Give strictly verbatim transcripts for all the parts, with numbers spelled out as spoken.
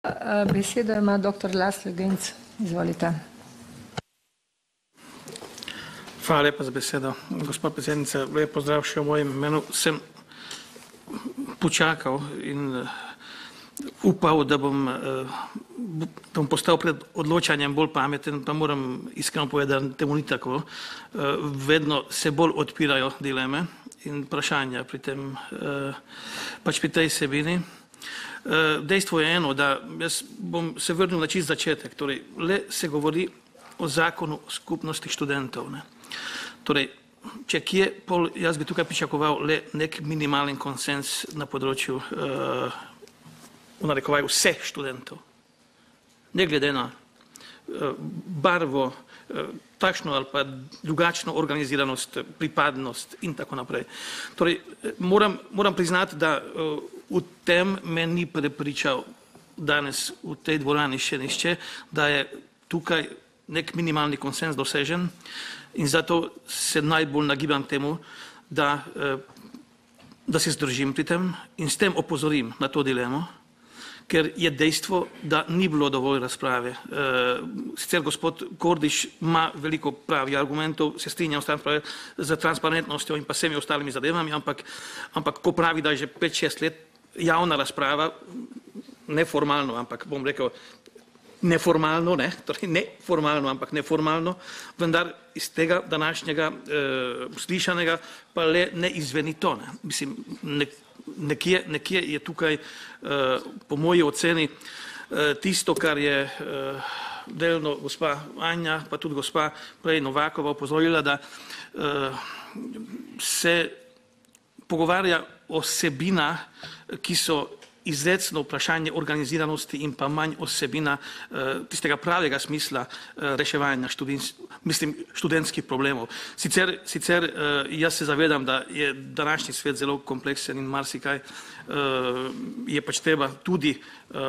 Besedo ima doktor Laslo Genc. Izvolite. Hvala lepa za besedo. Gospod predsednica, lep pozdrav še v mojem imenu. Sem počakal in upal, da bom, da bom postal pred odločanjem bolj pameten, pa moram iskreno povedati, da temu ni tako. Vedno se bolj odpirajo dileme in vprašanja pri tem, pač pri tej sebini. Dejstvo je eno, da jaz bom se vrnil na čist začetek, torej le se govori o zakonu skupnosti študentov. Ne. Torej, če kje, pol, jaz bi tukaj pričakoval le nek minimalen konsens na področju uh, v narekovaju vseh študentov. Ne glede na uh, barvo, uh, takšno ali pa drugačno organiziranost, pripadnost in tako naprej. Torej, moram, moram priznati, da uh, v tem me ni prepričal danes v tej dvorani še nišče, da je tukaj nek minimalni konsens dosežen in zato se najbolj nagibam temu, da, da se zdržim pri tem in s tem opozorim na to dilemo, ker je dejstvo, da ni bilo dovolj razprave. Sicer gospod Kordiš ima veliko pravih argumentov, se strinjam z transparentnostjo in pa vsemi ostalimi zadevami, ampak, ampak ko pravi, da je že pet šest let javna razprava, neformalno, ampak bom rekel, neformalno, ne, torej ne formalno, ampak neformalno, vendar iz tega današnjega eh, slišanega pa le ne izveni to. Ne. Mislim, ne, nekje, nekje je tukaj, eh, po moji oceni, eh, tisto, kar je eh, delno gospa Anja, pa tudi gospa prej Novakova opozorila, da eh, se pogovarja o sebinah, ki so izrecno vprašanje organiziranosti in pa manj osebina tistega pravega smisla reševanja mislim, študentskih problemov. Sicer, sicer jaz se zavedam, da je današnji svet zelo kompleksen in marsikaj je pač treba tudi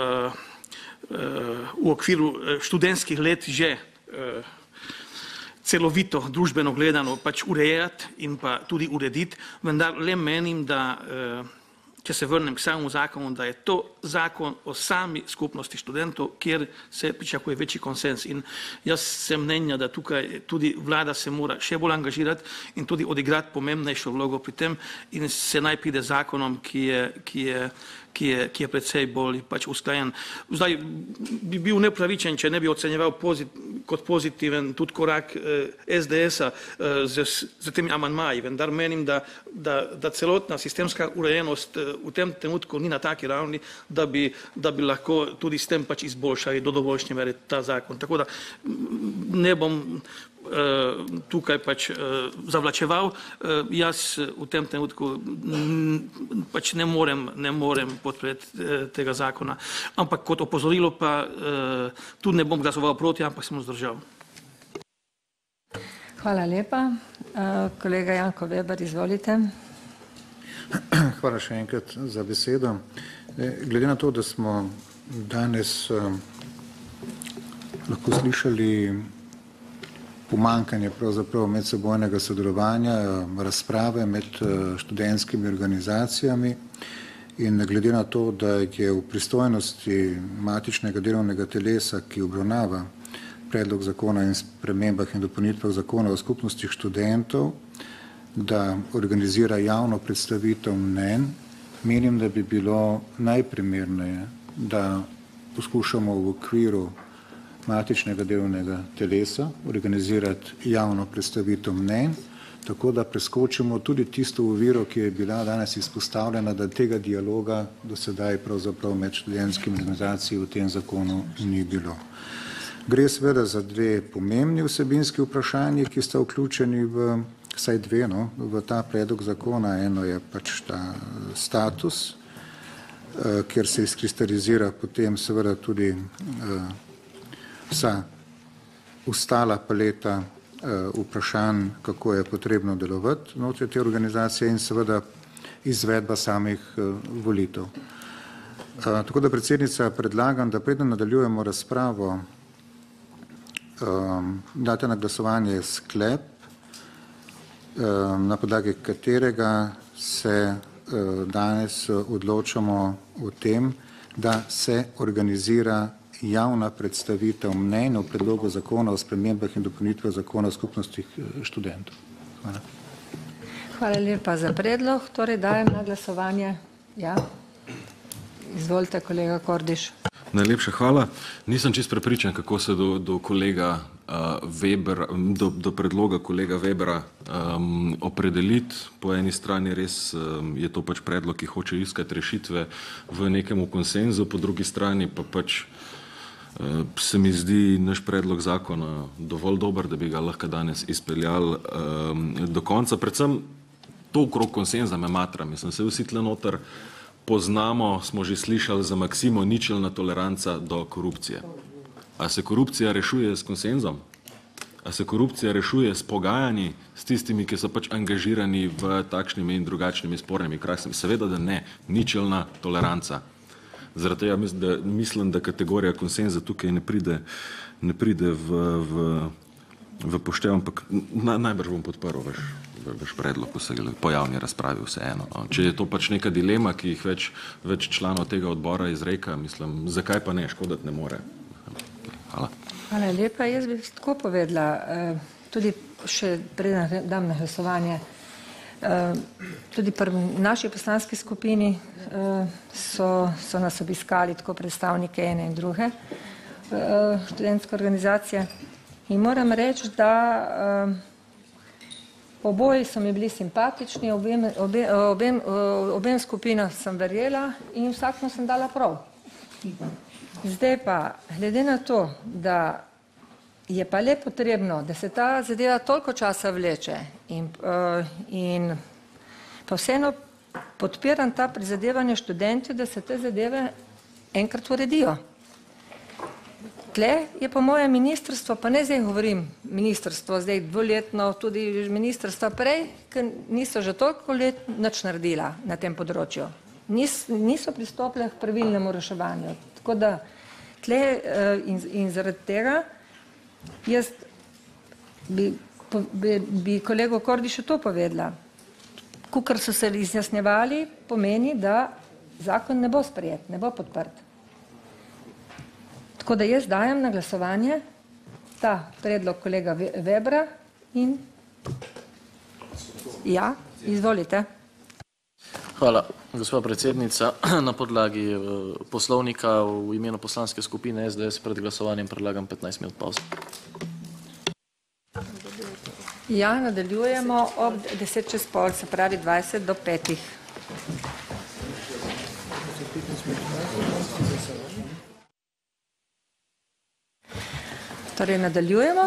v okviru študentskih let že celovito, družbeno gledano pač urejati in pa tudi urediti, vendar le menim, da če se vrnem k samemu zakonu, da je to zakon o sami skupnosti študentov, kjer se pričakuje večji konsens. In jaz sem mnenja, da tukaj tudi vlada se mora še bolj angažirati in tudi odigrati pomembnejšo vlogo pri tem in se naj pride zakonom, ki je, ki je, ki je, ki je predvsej bolj pač usklajen. Zdaj bi bil nepravičen, če ne bi ocenjeval pozit, kot pozitiven tudi korak eh, es de es-a eh, z, z temi amandmaji, vendar menim, da, da, da celotna sistemska urejenost eh, v tem trenutku ni na taki ravni, da bi, da bi lahko tudi s tem pač izboljšali do dovoljšnje mere ta zakon. Tako da ne bom uh, tukaj pač uh, zavlačeval. Uh, jaz v tem trenutku m, pač ne morem, ne morem podpreti uh, tega zakona. Ampak kot opozorilo pa uh, tudi ne bom glasoval proti, ampak sem vzdržal. Hvala lepa. Uh, kolega Janko Weber, izvolite. Hvala še enkrat za besedo. Glede na to, da smo danes um, lahko slišali pomankanje pravzaprav medsebojnega sodelovanja, razprave med uh, študentskimi organizacijami in glede na to, da je v pristojnosti matičnega delovnega telesa, ki obravnava predlog zakona in spremembah in dopolnitvah zakona o skupnostih študentov, da organizira javno predstavitev mnenj, menim, da bi bilo najprimerneje, da poskušamo v okviru matičnega delovnega telesa organizirati javno predstavitev mnenj, tako da preskočimo tudi tisto oviro, ki je bila danes izpostavljena, da tega dialoga do sedaj pravzaprav med študentskimi organizacijami v tem zakonu ni bilo. Gre seveda za dve pomembni vsebinski vprašanji, ki sta vključeni v vsaj dve, no, v ta predlog zakona. Eno je pač ta status, eh, kjer se izkristalizira potem seveda tudi eh, vsa ostala paleta eh, vprašanj, kako je potrebno delovati znotraj te organizacije in seveda izvedba samih eh, volitev. Eh, tako da predsednica predlagam, da preden nadaljujemo razpravo, eh, date na glasovanje sklep, na podlagi katerega se danes odločamo o tem, da se organizira javna predstavitev mnenj o predlogu zakona o spremembah in dopolnitvah zakona o skupnostih študentov. Hvala. Hvala lepa za predlog. Torej dajem na glasovanje. Ja. Izvolite, kolega Kordiš. Najlepša hvala. Nisem čist prepričan, kako se do, do kolega uh, Weber, do, do predloga kolega Webera um, opredeliti. Po eni strani res um, je to pač predlog, ki hoče iskati rešitve v nekemu konsenzu, po drugi strani pa pač uh, se mi zdi naš predlog zakona dovolj dober, da bi ga lahko danes izpeljali um, do konca. Predvsem to okrog konsenza me matra. Mislim, se vsi tle noter poznamo, smo že slišali za maksimo ničelna toleranca do korupcije. A se korupcija rešuje s konsenzom? A se korupcija rešuje s pogajanji s tistimi, ki so pač angažirani v takšnimi in drugačnimi spornimi kraksami? Seveda, da ne. Ničelna toleranca. Zaradi tega mislim, da, mislim, da kategorija konsenza tukaj ne pride, ne pride v, v, v poštev, ampak na, najbrž bom podprl vaš vaš predlog po javni razpravi vseeno. Če je to pač neka dilema, ki jih več, več članov tega odbora izreka, mislim, zakaj pa ne, škodati ne more. Hvala. Hvala lepa. Jaz bi tako povedala, tudi še preden dam na glasovanje, tudi pri naši poslanski skupini so, so nas obiskali tako predstavnike ene in druge študentske organizacije in moram reči, da oboji so mi bili simpatični, obem, obe, obem, obem skupinam sem verjela in vsakmu sem dala prav. Zdaj pa, glede na to, da je pa le potrebno, da se ta zadeva toliko časa vleče in, in pa vseeno podpiram ta prizadevanje študentov, da se te zadeve enkrat uredijo. Tle je po mojem ministrstvo, pa ne zdaj govorim ministrstvo, zdaj dvoletno, tudi ministrstva prej, ker niso že toliko let nič naredila na tem področju. Nis, niso pristopile k pravilnemu reševanju. Tako da tle in, in zaradi tega jaz bi, bi, bi kolego Kordišu to povedala. Kukor so se izjasnjevali, pomeni, da zakon ne bo sprejet, ne bo podprt. Tako da jaz dajem na glasovanje ta predlog kolega Webra in ja, izvolite. Hvala, gospa predsednica. Na podlagi poslovnika v imenu poslanske skupine S D S pred glasovanjem predlagam petnajst minut pavze. Ja, nadaljujemo ob deset čez pol, se pravi dvajset do petih. Torej, nadaljujemo.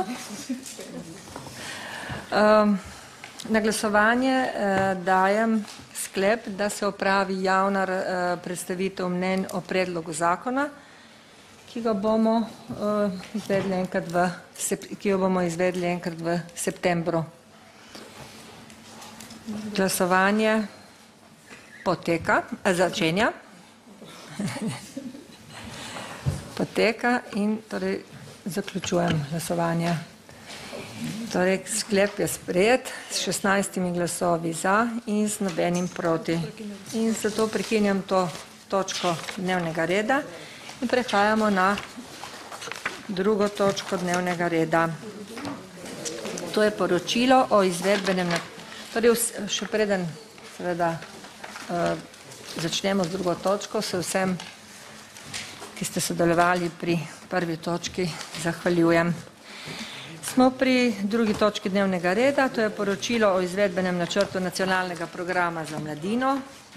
Um, na glasovanje uh, dajem sklep, da se opravi javna uh, predstavitev mnenj o predlogu zakona, ki ga bomo uh, izvedli enkrat v, ki jo bomo izvedli enkrat v septembru. Glasovanje poteka, začenja. Poteka in torej zaključujem glasovanje. Torej, sklep je sprejet s šestnajstimi glasovi za in z nobenim proti. In zato prekinjam to točko dnevnega reda in prehajamo na drugo točko dnevnega reda. To je poročilo o izvedbenem, torej še preden seveda začnemo z drugo točko, se vsem, ki ste sodelovali pri prvi točki, zahvaljujem. Smo pri drugi točki dnevnega reda, to je poročilo o izvedbenem načrtu nacionalnega programa za mladino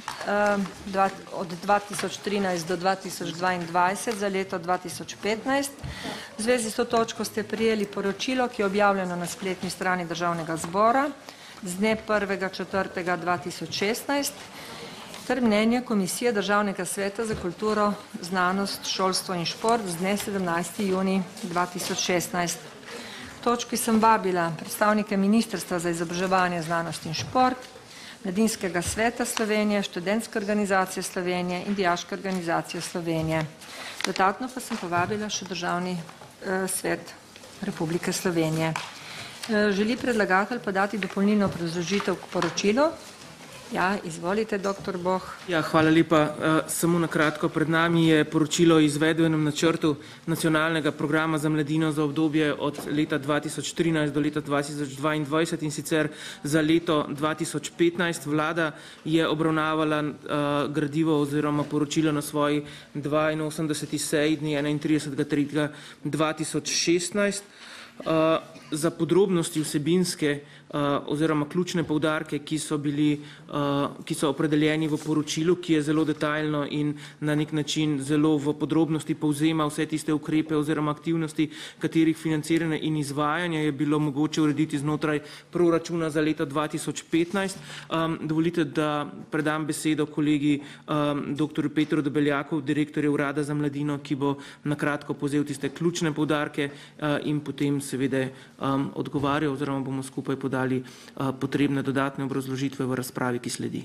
od dva tisoč trinajst do dva tisoč dvaindvajset za leto dva tisoč petnajst. V zvezi s to točko ste prijeli poročilo, ki je objavljeno na spletni strani Državnega zbora z dne prvega četrtega dva tisoč šestnajst ter mnenje Komisije Državnega sveta za kulturo, znanost, šolstvo in šport z dne sedemnajsti junij dva tisoč šestnajst. V točki sem vabila predstavnike Ministrstva za izobraževanje, znanost in šport, Mladinskega sveta Slovenije, Študentske organizacije Slovenije in Dijaške organizacije Slovenije. Dodatno pa sem povabila še Državni eh, svet Republike Slovenije. Eh, želi predlagatelj podati dopolnilno obrazložitev k poročilu? Ja, izvolite, doktor Boh. Ja, hvala lepa. Samo na kratko, pred nami je poročilo o izvedbenem načrtu nacionalnega programa za mladino za obdobje od leta dva tisoč trinajst do leta dva tisoč dvaindvajset in sicer za leto dva tisoč petnajst. Vlada je obravnavala gradivo oziroma poročilo na svoji dvainosemdeseti seji dne enaintridesetega tretjega dva tisoč šestnajst. Za podrobnosti vsebinske oziroma ključne poudarke, ki so bili, ki so opredeljeni v poročilu, ki je zelo detaljno in na nek način zelo v podrobnosti povzema vse tiste ukrepe oziroma aktivnosti, katerih financiranje in izvajanje je bilo mogoče urediti znotraj proračuna za leto dva tisoč petnajst. Dovolite, da predam besedo kolegi doktorju Petru Debeljaku, direktorju Urada za mladino, ki bo na kratko povzel tiste ključne poudarke in potem seveda odgovarjal oziroma bomo skupaj podali potrebne dodatne obrazložitve v razpravi, ki sledi.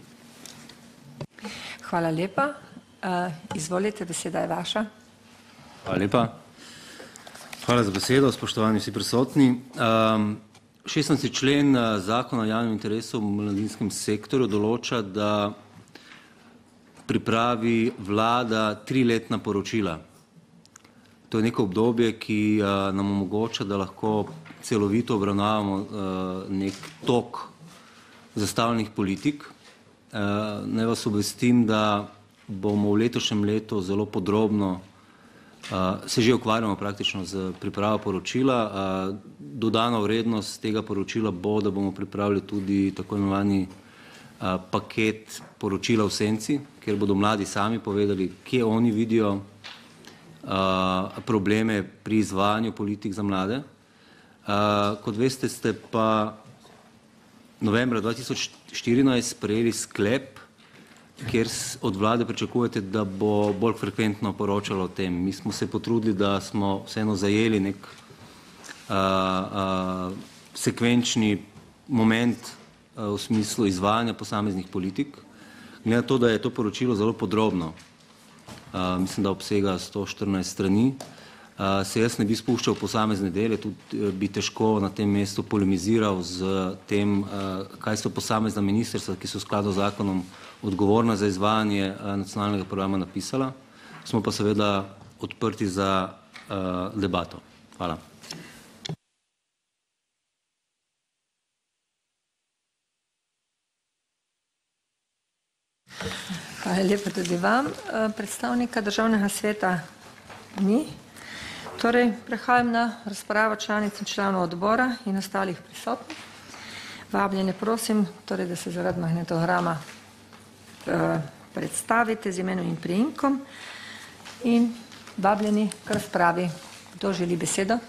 Hvala lepa. Izvolite, beseda je vaša. Hvala lepa. Hvala za besedo, spoštovani vsi prisotni. šestnajsti člen Zakona o javnem interesu v mladinskem sektorju določa, da pripravi vlada triletna poročila. To je neko obdobje, ki nam omogoča, da lahko celovito obravnavamo nek tok zastavljenih politik. Naj vas obvestim, da bomo v letošnjem letu zelo podrobno, se že ukvarjamo praktično z pripravo poročila. Dodana vrednost tega poročila bo, da bomo pripravili tudi tako imenovani paket poročila v senci, kjer bodo mladi sami povedali, kje oni vidijo probleme pri izvajanju politik za mlade. Kot veste, ste pa novembra dva tisoč štirinajst sprejeli sklep, kjer od vlade pričakujete, da bo bolj frekventno poročalo o tem. Mi smo se potrudili, da smo vseeno zajeli nek sekvenčni moment v smislu izvajanja posameznih politik. Glede na to, da je to poročilo zelo podrobno, mislim, da obsega sto štirinajst strani, se jaz ne bi spuščal v posamezne dele, tudi bi težko na tem mestu polemiziral z tem, kaj so posamezna ministrstva, ki so v skladu z zakonom odgovorna za izvajanje nacionalnega programa, napisala. Smo pa seveda odprti za debato. Hvala. Hvala lepa tudi vam. Predstavnika Državnega sveta ni. Torej, prehajam na razpravo članic in članov odbora in ostalih prisotnih. Vabljene prosim, torej, da se zaradi magnetograma predstavite z imenom in priimkom in vabljeni k razpravi. Kdo želi besedo?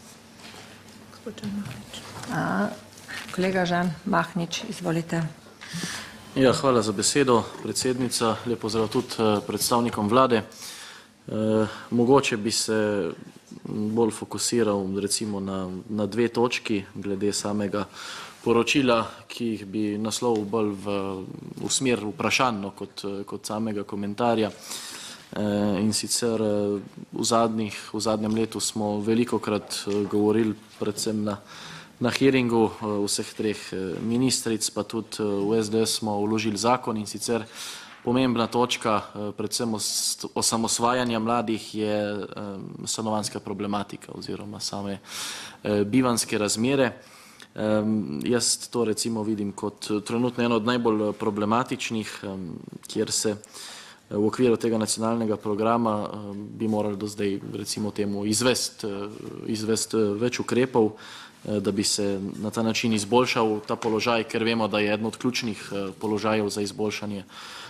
Kolega Žan Mahnič, izvolite. Ja, hvala za besedo, predsednica. Lep pozdrav tudi predstavnikom vlade. Mogoče bi se bolj fokusiral recimo na, na dve točki glede samega poročila, ki jih bi naslovil bolj v, v smer vprašanj kot, kot samega komentarja. In sicer v, zadnjih, v zadnjem letu smo velikokrat govorili predvsem na Na hearingu vseh treh ministric, pa tudi v S D S smo vložili zakon in sicer pomembna točka, predvsem osamosvajanja mladih, je stanovanjska problematika oziroma same bivanjske razmere. Jaz to recimo vidim kot trenutno eno od najbolj problematičnih, kjer se v okviru tega nacionalnega programa bi morali do zdaj recimo temu izvesti, izvesti več ukrepov, da bi se na ta način izboljšal ta položaj, ker vemo, da je eden od ključnih položajev za izboljšanje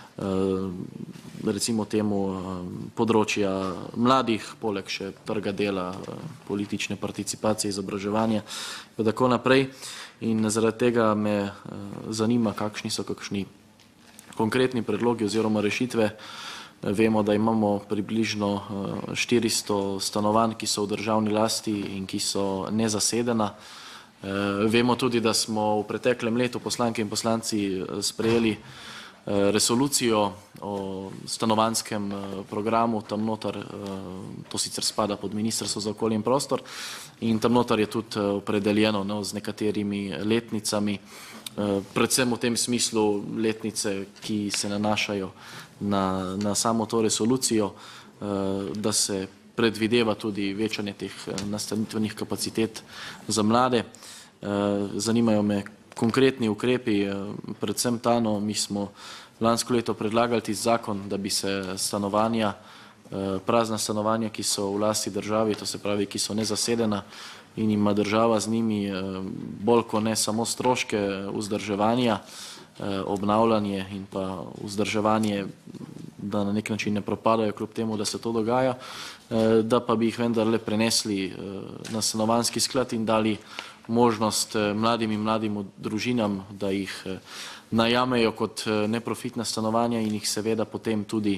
recimo temu področja mladih, poleg še trga dela, politične participacije, izobraževanja in tako naprej. In zaradi tega me zanima, kakšni so kakšni konkretni predlogi oziroma rešitve. Vemo, da imamo približno štiristo stanovanj, ki so v državni lasti in ki so nezasedena. Vemo tudi, da smo v preteklem letu poslanke in poslanci sprejeli resolucijo o stanovanjskem programu, tam notar, to sicer spada pod Ministrstvo za okolje in prostor, in tam notar je tudi opredeljeno no, z nekaterimi letnicami predvsem v tem smislu letnice, ki se nanašajo na, na samo to resolucijo, da se predvideva tudi večanje teh nastanitvenih kapacitet za mlade. Zanimajo me konkretni ukrepi, predvsem ta, no, mi smo lansko leto predlagali tisti zakon, da bi se stanovanja, prazna stanovanja, ki so v lasti državi, to se pravi, ki so nezasedena in ima država z njimi bolj kot ne samo stroške vzdrževanja, obnavljanje in pa vzdrževanje, da na nek način ne propadajo kljub temu, da se to dogaja, da pa bi jih vendarle prenesli na stanovanjski sklad in dali možnost mladim in mladim družinam, da jih najamejo kot neprofitna stanovanja in jih seveda potem tudi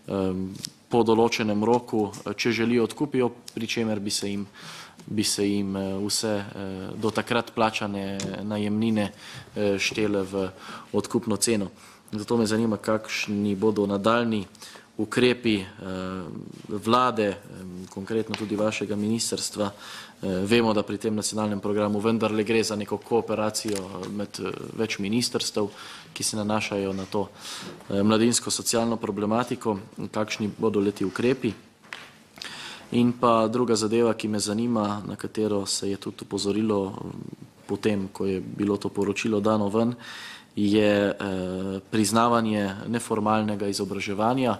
po določenem roku, če želijo, odkupijo, pri čemer bi se jim, bi se jim vse do takrat plačane najemnine štele v odkupno ceno. Zato me zanima, kakšni bodo nadaljnji ukrepi vlade, konkretno tudi vašega ministrstva. Vemo, da pri tem nacionalnem programu vendarle gre za neko kooperacijo med več ministrstev, ki se nanašajo na to mladinsko socialno problematiko, kakšni bodo leti ukrepi. In pa druga zadeva, ki me zanima, na katero se je tudi upozorilo potem, ko je bilo to poročilo dano ven, je priznavanje neformalnega izobraževanja.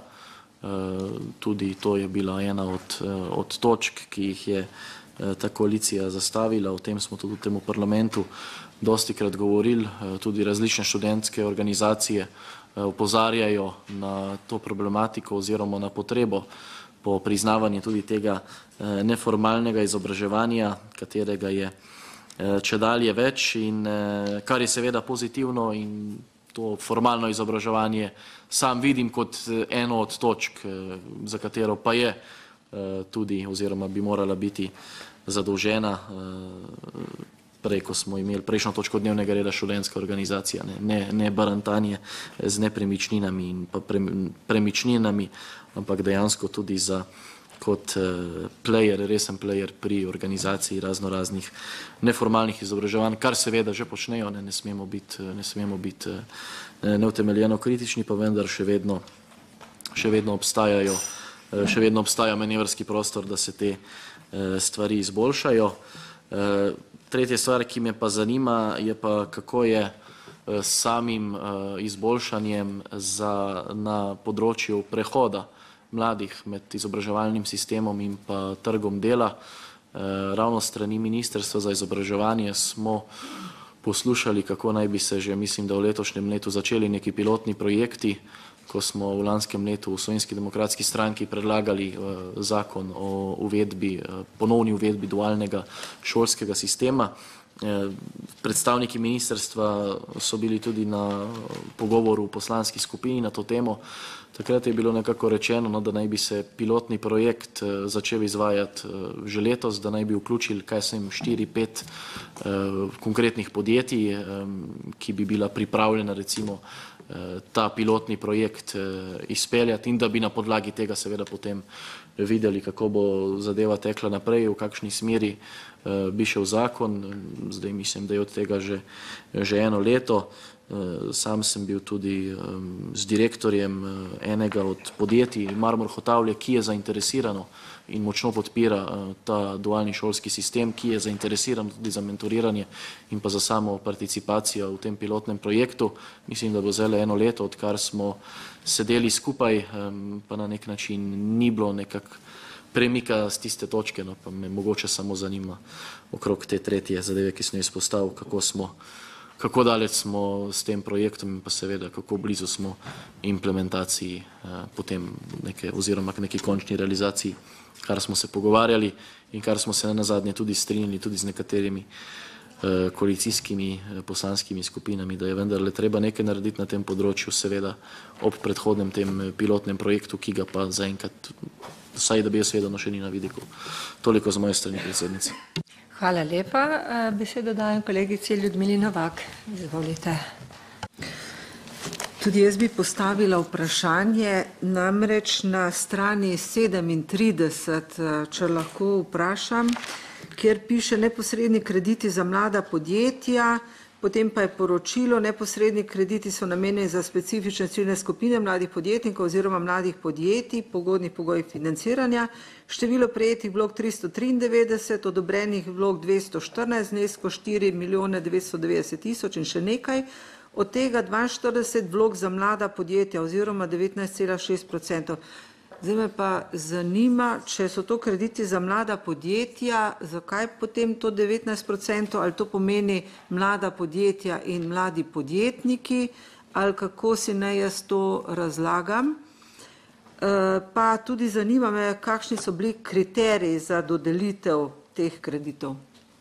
Tudi to je bila ena od, od točk, ki jih je ta koalicija zastavila. O tem smo tudi v tem parlamentu dostikrat govorili. Tudi različne študentske organizacije opozarjajo na to problematiko oziroma na potrebo po priznavanju tudi tega neformalnega izobraževanja, katerega je čedalje več in kar je seveda pozitivno, in to formalno izobraževanje sam vidim kot eno od točk, za katero pa je tudi oziroma bi morala biti zadolžena. Prej, ko smo imeli prejšnjo točko dnevnega reda, študentska organizacija, ne, ne, ne barantanje z nepremičninami in pa pre, premičninami, ampak dejansko tudi za kot player, resen player pri organizaciji razno raznih neformalnih izobraževanj, kar seveda že počnejo, ne, ne smemo biti, ne smemo biti neutemeljeno kritični, pa vendar še vedno, še vedno obstajajo, še vedno obstaja manevrski prostor, da se te stvari izboljšajo. Tretja stvar, ki me pa zanima, je pa, kako je s samim izboljšanjem za, na področju prehoda mladih med izobraževalnim sistemom in pa trgom dela. Ravno strani Ministrstva za izobraževanje smo poslušali, kako naj bi se že, mislim, da v letošnjem letu začeli neki pilotni projekti, ko smo v lanskem letu v Slovenski demokratski stranki predlagali zakon o uvedbi, ponovni uvedbi dualnega šolskega sistema. Predstavniki ministrstva so bili tudi na pogovoru v poslanski skupini na to temo. Takrat je bilo nekako rečeno, no, da naj bi se pilotni projekt začel izvajati že letos, da naj bi vključili, kaj sem, štiri, pet konkretnih podjetij, ki bi bila pripravljena recimo ta pilotni projekt izpeljati in da bi na podlagi tega seveda potem videli, kako bo zadeva tekla naprej, v kakšni smeri bi šel zakon. Zdaj mislim, da je od tega že, že eno leto. Sam sem bil tudi z direktorjem enega od podjetij Marmor Hotavlje, ki je zainteresirano in močno podpira ta dualni šolski sistem, ki je zainteresiran tudi za mentoriranje in pa za samo participacijo v tem pilotnem projektu. Mislim, da bo zdaj eno leto, odkar smo sedeli skupaj, pa na nek način ni bilo nekak premika z tiste točke, no, pa me mogoče samo zanima okrog te tretje zadeve, ki sem jo izpostavil, kako smo kako daleč smo s tem projektom in pa seveda, kako blizu smo implementaciji eh, potem neke, oziroma k neki končni realizaciji, kar smo se pogovarjali in kar smo se na nazadnje tudi strinjali tudi z nekaterimi eh, koalicijskimi eh, poslanskimi skupinami, da je vendarle treba nekaj narediti na tem področju, seveda ob predhodnem tem pilotnem projektu, ki ga pa zaenkrat, vsaj da bi jaz vedel, no še ni na vidiku. Toliko z moje strani, predsednice. Hvala lepa. Besedo dajem kolegici Ljudmili Novak. Izvolite. Tudi jaz bi postavila vprašanje, namreč na strani sedemintrideset, če lahko vprašam, kjer piše neposredni krediti za mlada podjetja, Potem pa je poročilo, neposredni krediti so namenjeni za specifične ciljne skupine mladih podjetnikov oziroma mladih podjetij, pogodnih pogojih financiranja. Število prejetih vlog tristo triindevetdeset, odobrenih vlog dvesto štirinajst, znesko štiri milijone devetsto devetdeset tisoč in še nekaj. Od tega dvainštirideset vlog za mlada podjetja oziroma devetnajst cela šest procentov. Zdaj me pa zanima, če so to krediti za mlada podjetja, zakaj potem to devetnajst procentov, ali to pomeni mlada podjetja in mladi podjetniki, ali kako si naj jaz to razlagam. Pa tudi zanima me, kakšni so bili kriteriji za dodelitev teh kreditov.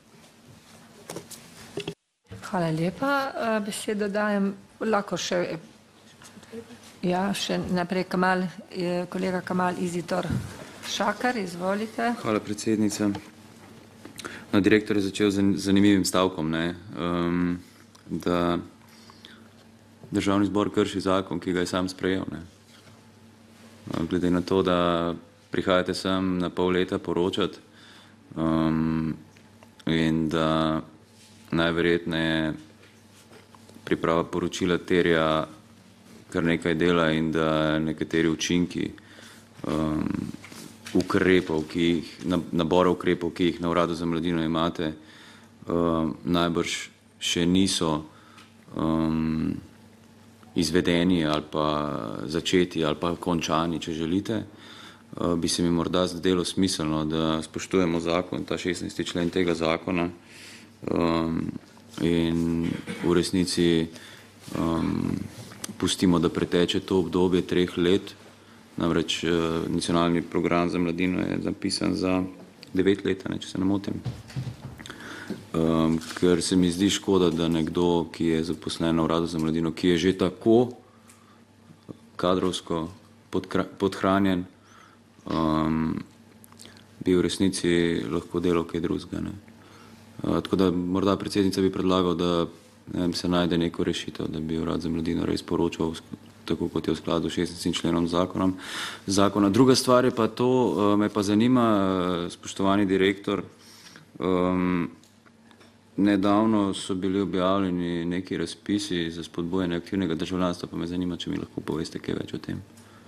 Hvala lepa. Besedo dajem lahko še. Ja, še naprej Kamal, kolega Kamal Izitor Šakar, izvolite. Hvala, predsednica. No, direktor je začel z zanimivim stavkom, ne, um, da državni zbor krši zakon, ki ga je sam sprejel. Ne. Glede na to, da prihajate sem na pol leta poročati um, in da najverjetneje priprava poročila terja kar nekaj dela in da nekateri učinki um, ukrepov, ki jih, nabora ukrepov, ki jih na Uradu za mladino imate, um, najbrž še niso um, izvedeni ali pa začeti ali pa končani, če želite, uh, bi se mi morda zdelo smiselno, da spoštujemo zakon, ta šestnajsti člen tega zakona um, in v resnici um, pustimo, da preteče to obdobje treh let, namreč eh, nacionalni program za mladino je zapisan za devet let, ne, če se ne motim. Um, ker se mi zdi škoda, da nekdo, ki je zaposlen na Uradu za mladino, ki je že tako kadrovsko podhranjen, um, bi v resnici lahko delal kaj drugega. Ne. Uh, tako da morda predsednica bi predlagal, da ne vem, se najde neko rešitev, da bi Urad za mladino res poročal, tako kot je v skladu s šestnajstim členom zakonom. zakona. Druga stvar je pa to, me pa zanima, spoštovani direktor, um, nedavno so bili objavljeni neki razpisi za spodbujanje aktivnega državljanstva, pa me zanima, če mi lahko poveste kaj več o tem.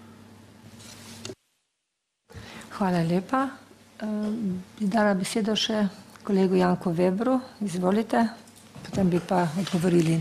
Hvala lepa. Bi dala besedo še kolegu Janku Webru, izvolite. Potem bi pa odgovorili.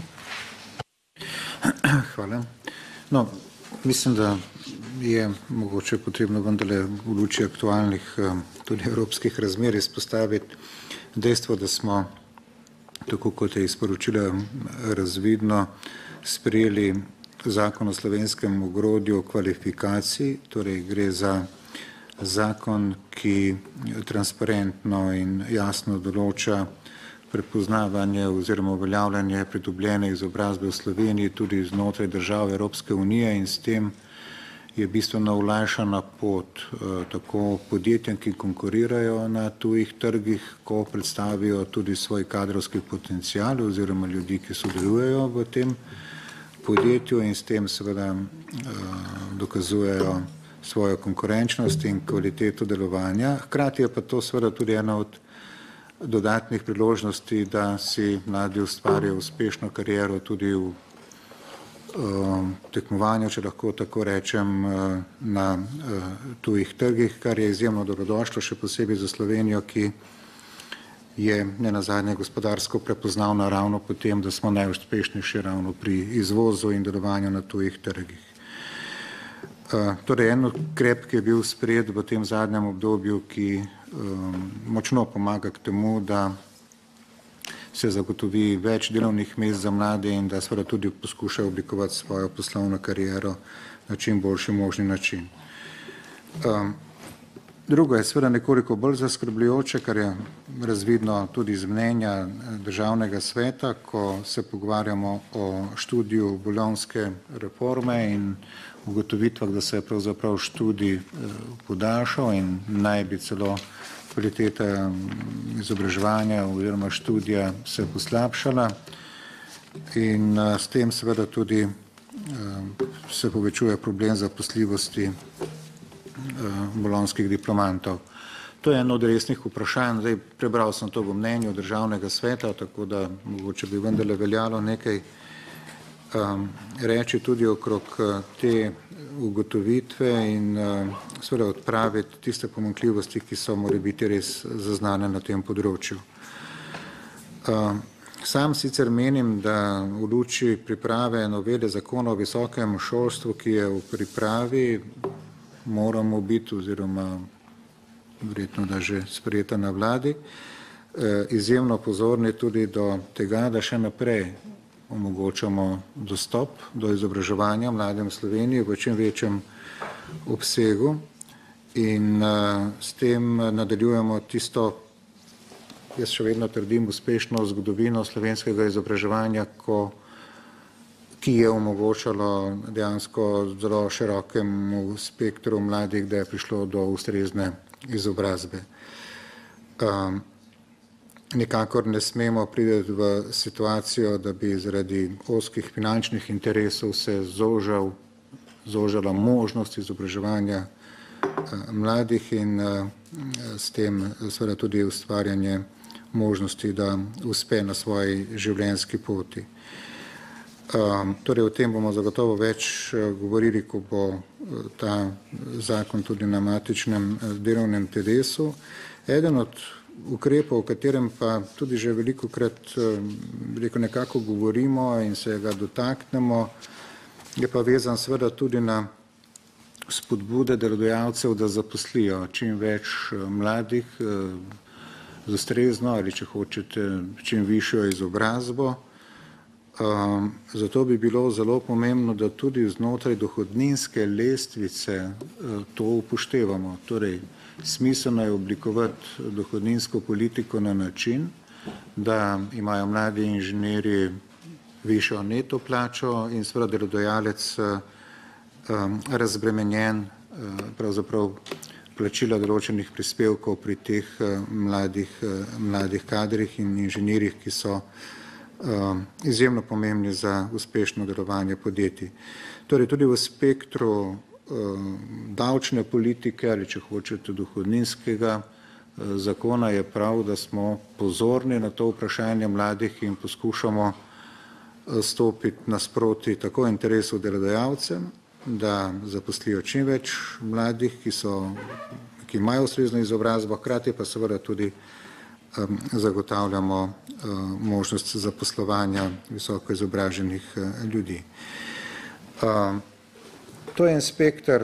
Hvala. No, mislim, da je mogoče potrebno vendarle v luči aktualnih tudi evropskih razmer izpostaviti dejstvo, da smo, tako kot je iz poročila razvidno, sprejeli zakon o slovenskem ogrodju kvalifikacij, torej gre za zakon, ki transparentno in jasno določa prepoznavanje oziroma uveljavljanje pridobljene izobrazbe v Sloveniji tudi znotraj držav Evropske unije in s tem je bistveno olajšana pot tako podjetjem, ki konkurirajo na tujih trgih, ko predstavijo tudi svoj kadrovski potencial oziroma ljudi, ki sodelujejo v tem podjetju in s tem seveda dokazujejo svojo konkurenčnost in kvaliteto delovanja. Hkrati je pa to seveda tudi ena od dodatnih priložnosti, da si mladi ustvarijo uspešno kariero tudi v tekmovanju, če lahko tako rečem, na tujih trgih, kar je izjemno dobrodošlo, še posebej za Slovenijo, ki je nenazadnje gospodarsko prepoznavna ravno po tem, da smo najuspešnejši ravno pri izvozu in delovanju na tujih trgih. Torej, en ukrep, ki je bil sprejet v tem zadnjem obdobju, ki močno pomaga k temu, da se zagotovi več delovnih mest za mlade in da seveda tudi poskušajo oblikovati svojo poslovno kariero na čim boljši možni način. Drugo je seveda nekoliko bolj zaskrbljujoče, kar je razvidno tudi iz mnenja Državnega sveta, ko se pogovarjamo o študiju bolonjske reforme in ugotovitvah, da se je pravzaprav študij podaljšal in naj bi celo kvaliteta izobraževanja oziroma študija se poslabšala in s tem seveda tudi se povečuje problem zaposljivosti bolonjskih diplomantov. To je eno od resnih vprašanj. Zdaj, prebral sem to v mnenju Državnega sveta, tako da mogoče bi vendarle veljalo nekaj um, reči tudi okrog te ugotovitve in uh, seveda odpraviti tiste pomanjkljivosti, ki so morali biti res zaznane na tem področju. Uh, Sam sicer menim, da v luči priprave novele zakona o visokem šolstvu, ki je v pripravi, moramo biti oziroma verjetno, da že sprejeta na vladi, izjemno pozorni tudi do tega, da še naprej omogočamo dostop do izobraževanja mladim v Sloveniji v čim večjem obsegu in s tem nadaljujemo tisto, jaz še vedno trdim, uspešno zgodovino slovenskega izobraževanja, ko, ki je omogočalo dejansko zelo širokemu spektru mladih, da je prišlo do ustrezne izobrazbe. Um, nikakor ne smemo priti v situacijo, da bi zaradi ozkih finančnih interesov se zožal, zožala možnost izobraževanja uh, mladih in uh, s tem seveda tudi ustvarjanje možnosti, da uspe na svoji življenjski poti. Um, torej o tem bomo zagotovo več uh, govorili, ko bo uh, ta zakon tudi na matičnem uh, delovnem telesu. Eden od ukrepov, o katerem pa tudi že velikokrat uh, nekako govorimo in se ga dotaknemo, je pa vezan seveda tudi na spodbude delodajalcev, da zaposlijo čim več uh, mladih uh, z ustrezno ali, če hočete, čim višjo izobrazbo. Um, zato bi bilo zelo pomembno, da tudi znotraj dohodninske lestvice uh, to upoštevamo. Torej, smiselno je oblikovati dohodninsko politiko na način, da imajo mladi inženirji višjo neto plačo in seveda delodajalec uh, um, razbremenjen uh, pravzaprav plačila določenih prispevkov pri teh uh, mladih, uh, mladih kadrih in inženirjih, ki so uh, izjemno pomembni za uspešno delovanje podjetij. Torej tudi v spektru uh, davčne politike ali, če hočete, dohodninskega uh, zakona je prav, da smo pozorni na to vprašanje mladih in poskušamo uh, stopiti nasproti tako interesu delodajalcem, da zaposlijo čim več mladih, ki, so, ki imajo ustrezno izobrazbo, hkrati pa seveda tudi um, zagotavljamo um, možnost zaposlovanja visoko izobraženih uh, ljudi. Um, to je en spekter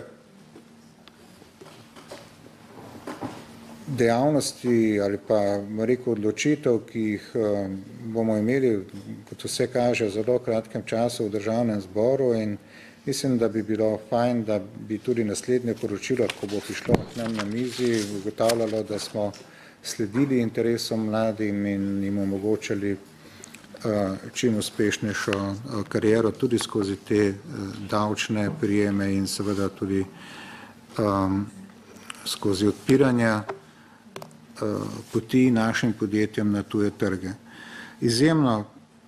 dejavnosti ali pa rekel odločitev, ki jih um, bomo imeli, kot vse kaže, v zelo kratkem času v Državnem zboru in mislim, da bi bilo fajn, da bi tudi naslednje poročilo, ko bo prišlo k nam na mizi, ugotavljalo, da smo sledili interesom mladim in jim omogočali uh, čim uspešnejšo uh, kariero tudi skozi te uh, davčne prijeme in seveda tudi um, skozi odpiranja uh, poti našim podjetjem na tuje trge. Izjemno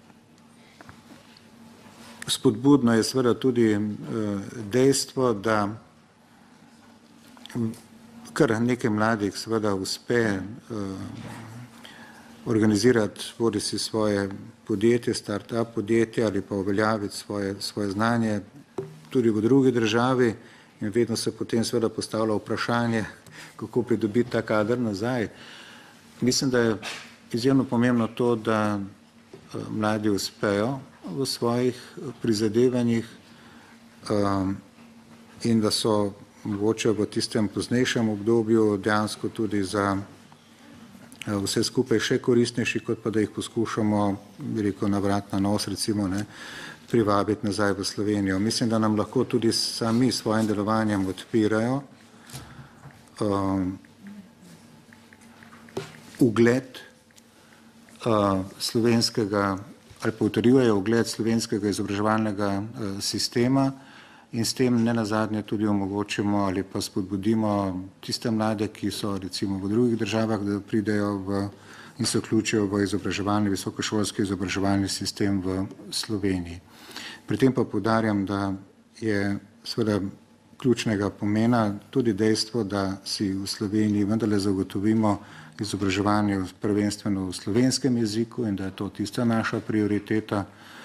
spodbudno je seveda tudi dejstvo, da kar nekaj mladih seveda uspe organizirati bodi si svoje podjetje, start-up podjetje ali pa uveljaviti svoje, svoje znanje tudi v drugi državi in vedno se potem seveda postavlja vprašanje, kako pridobiti ta kader nazaj. Mislim, da je izjemno pomembno to, da mladi uspejo v svojih prizadevanjih um, in da so mogoče v tistem poznejšem obdobju dejansko tudi za uh, vse skupaj še koristnejši, kot pa da jih poskušamo, bi rekel, na vrat na nos, recimo, ne, privabiti nazaj v Slovenijo. Mislim, da nam lahko tudi sami svojim delovanjem odpirajo um, ugled uh, slovenskega ali pa utrjujejo ugled slovenskega izobraževalnega sistema in s tem ne nazadnje tudi omogočimo ali pa spodbudimo tiste mlade, ki so recimo v drugih državah, da pridejo v, in se vključijo v izobraževalni, visokošolski izobraževalni sistem v Sloveniji. Pri tem pa poudarjam, da je seveda ključnega pomena tudi dejstvo, da si v Sloveniji vendarle zagotovimo izobraževanje prvenstveno v slovenskem jeziku in da je to tista naša prioriteta.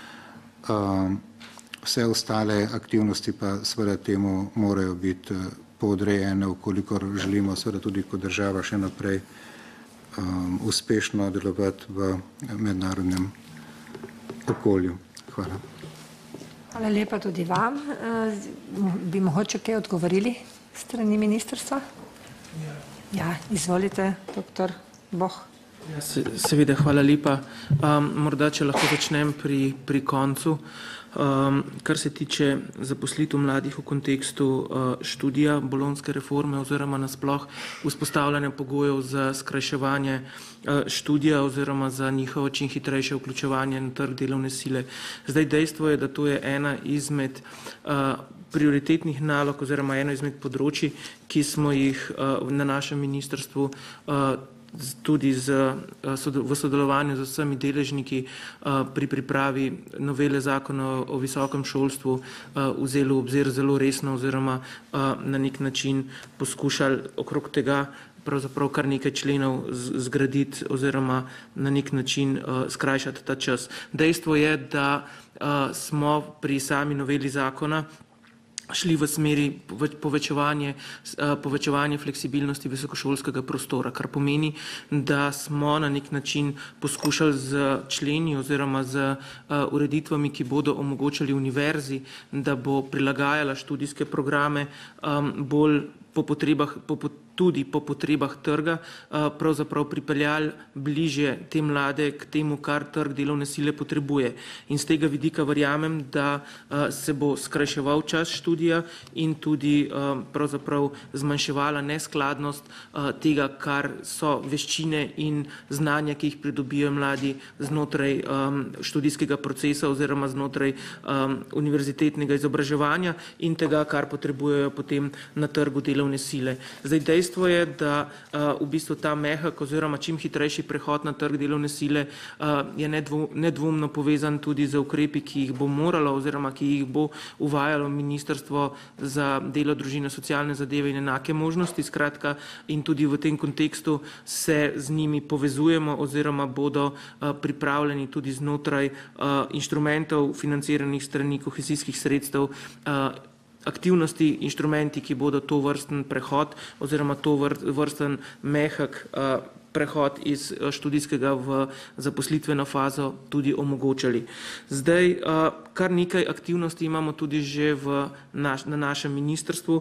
Vse ostale aktivnosti pa seveda temu morajo biti podrejene, ukolikor želimo seveda tudi kot država še naprej uspešno delovati v mednarodnem okolju. Hvala. Hvala lepa tudi vam. Bi mogoče kaj odgovorili strani ministrstva? Ja, izvolite, doktor Boh. Ja, se, seveda, hvala lepa. Um, morda, če lahko začnem pri, pri koncu. Um, kar se tiče zaposlitev mladih v kontekstu uh, študija bolonjske reforme oziroma nasploh vzpostavljanja pogojev za skrajševanje uh, študija oziroma za njihovo čim hitrejše vključevanje na trg delovne sile. Zdaj dejstvo je, da to je ena izmed uh, prioritetnih nalog oziroma eno izmed področji, ki smo jih uh, na našem ministrstvu uh, tudi z, v sodelovanju z vsemi deležniki pri pripravi novele zakona o visokem šolstvu vzeli v obzir zelo resno oziroma na nek način poskušali okrog tega pravzaprav kar nekaj členov zgraditi oziroma na nek način skrajšati ta čas. Dejstvo je, da smo pri sami noveli zakona šli v smeri povečevanje, povečevanje fleksibilnosti visokošolskega prostora, kar pomeni, da smo na nek način poskušali z členi oziroma z ureditvami, ki bodo omogočali univerzi, da bo prilagajala študijske programe bolj po potrebah, po, tudi po potrebah trga, pravzaprav pripeljali bliže te mlade k temu, kar trg delovne sile potrebuje. In z tega vidika verjamem, da se bo skrajševal čas študija in tudi pravzaprav zmanjševala neskladnost tega, kar so veščine in znanja, ki jih pridobijo mladi znotraj študijskega procesa oziroma znotraj univerzitetnega izobraževanja in tega, kar potrebujejo potem na trgu delovne sile. Zdaj, dejstvo je, da uh, v bistvu ta mehak oziroma čim hitrejši prehod na trg delovne sile uh, je nedvo, nedvomno povezan tudi z ukrepi, ki jih bo moralo oziroma ki jih bo uvajalo Ministrstvo za delo, družino, socialne zadeve in enake možnosti. Skratka, in tudi v tem kontekstu se z njimi povezujemo oziroma bodo uh, pripravljeni tudi znotraj uh, inštrumentov financiranih strani kohezijskih sredstev uh, aktivnosti, inštrumenti, ki bodo to vrsten prehod oziroma to vrsten mehak prehod iz študijskega v zaposlitveno fazo tudi omogočali. Zdaj, kar nekaj aktivnosti imamo tudi že v naš, na našem ministrstvu.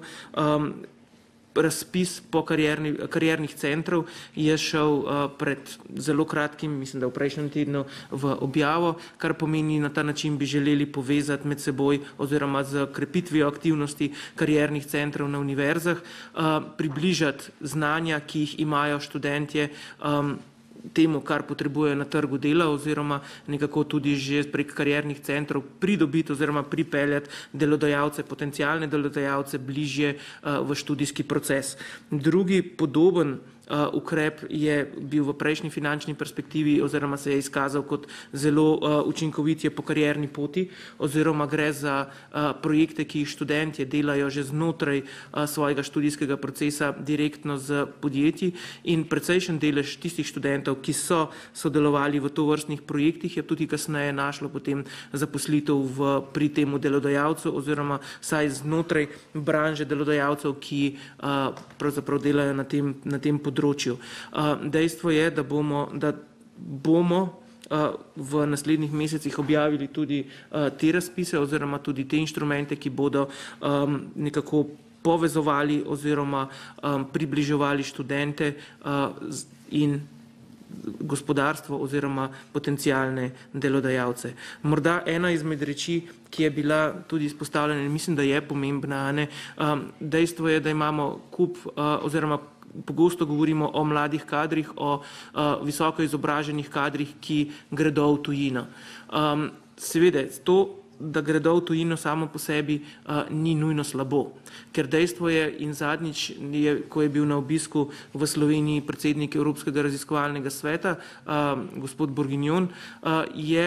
Razpis po karierni, kariernih centrov je šel uh, pred zelo kratkim, mislim, da v prejšnjem tednu v objavo, kar pomeni, na ta način bi želeli povezati med seboj oziroma z krepitvijo aktivnosti kariernih centrov na univerzah, uh, približati znanja, ki jih imajo študentje um, temu, kar potrebujejo na trgu dela oziroma nekako tudi že prek kariernih centrov pridobiti oziroma pripeljati delodajalce, potencialne delodajalce bližje uh, v študijski proces. Drugi podoben Uh, ukrep je bil v prejšnji finančni perspektivi oziroma se je izkazal kot zelo uh, učinkovit je po karierni poti oziroma gre za uh, projekte, ki jih študentje delajo že znotraj uh, svojega študijskega procesa direktno z podjetji in precejšen delež tistih študentov, ki so sodelovali v tovrstnih projektih, je tudi kasneje našlo potem zaposlitev v, pri temu delodajalcu oziroma saj znotraj branže delodajalcev, ki uh, pravzaprav delajo na tem, na tem področju. Dejstvo je, da bomo, da bomo v naslednjih mesecih objavili tudi te razpise oziroma tudi te inštrumente, ki bodo nekako povezovali oziroma približevali študente in gospodarstvo oziroma potencialne delodajalce. Morda ena izmed reči, ki je bila tudi izpostavljena in mislim, da je pomembna, ne? Dejstvo je, da imamo kup oziroma pogosto govorimo o mladih kadrih, o uh, visoko izobraženih kadrih, ki gredo v tujino. Um, seveda, to, da gredo v tujino samo po sebi uh, ni nujno slabo, ker dejstvo je in zadnjič, je, ko je bil na obisku v Sloveniji predsednik Evropskega raziskovalnega sveta, uh, gospod Bourguignon, uh, je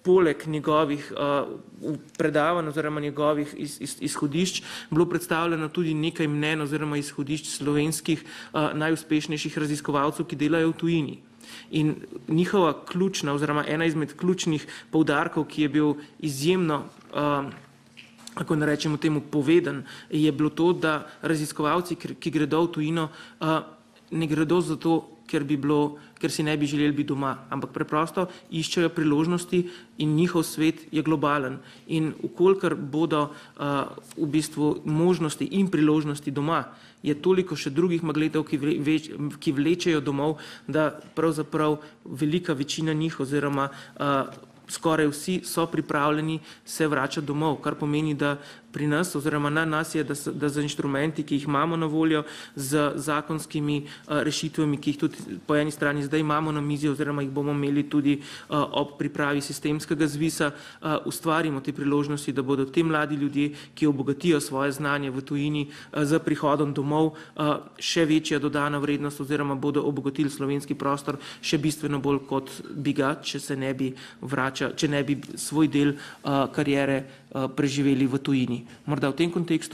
poleg njegovih uh, predavanj oziroma njegovih iz, iz, izhodišč bilo predstavljeno tudi nekaj mnen oziroma izhodišč slovenskih uh, najuspešnejših raziskovalcev, ki delajo v tujini. In njihova ključna oziroma ena izmed ključnih poudarkov, ki je bil izjemno, uh, kako ne rečemo temu, poveden, je bilo to, da raziskovalci, ki gredo v tujino, uh, ne gredo zato, ker bi bilo, ker si ne bi želeli biti doma, ampak preprosto iščejo priložnosti in njihov svet je globalen. In ukolikor bodo uh, v bistvu možnosti in priložnosti doma, je toliko še drugih magletov, ki, več, ki vlečejo domov, da pravzaprav velika večina njih oziroma uh, skoraj vsi so pripravljeni se vračati domov, kar pomeni, da pri nas oziroma na nas je, da, da za inštrumenti, ki jih imamo na voljo, z zakonskimi uh, rešitvami, ki jih tudi po eni strani zdaj imamo na mizi oziroma jih bomo imeli tudi uh, ob pripravi sistemskega zvisa, uh, ustvarimo te priložnosti, da bodo te mladi ljudje, ki obogatijo svoje znanje v tujini uh, z prihodom domov, uh, še večja dodana vrednost oziroma bodo obogatili slovenski prostor še bistveno bolj, kot bi ga, če se ne bi vračali, če ne bi svoj del uh, kariere uh, preživeli v tujini. Morda v tem kontekstu.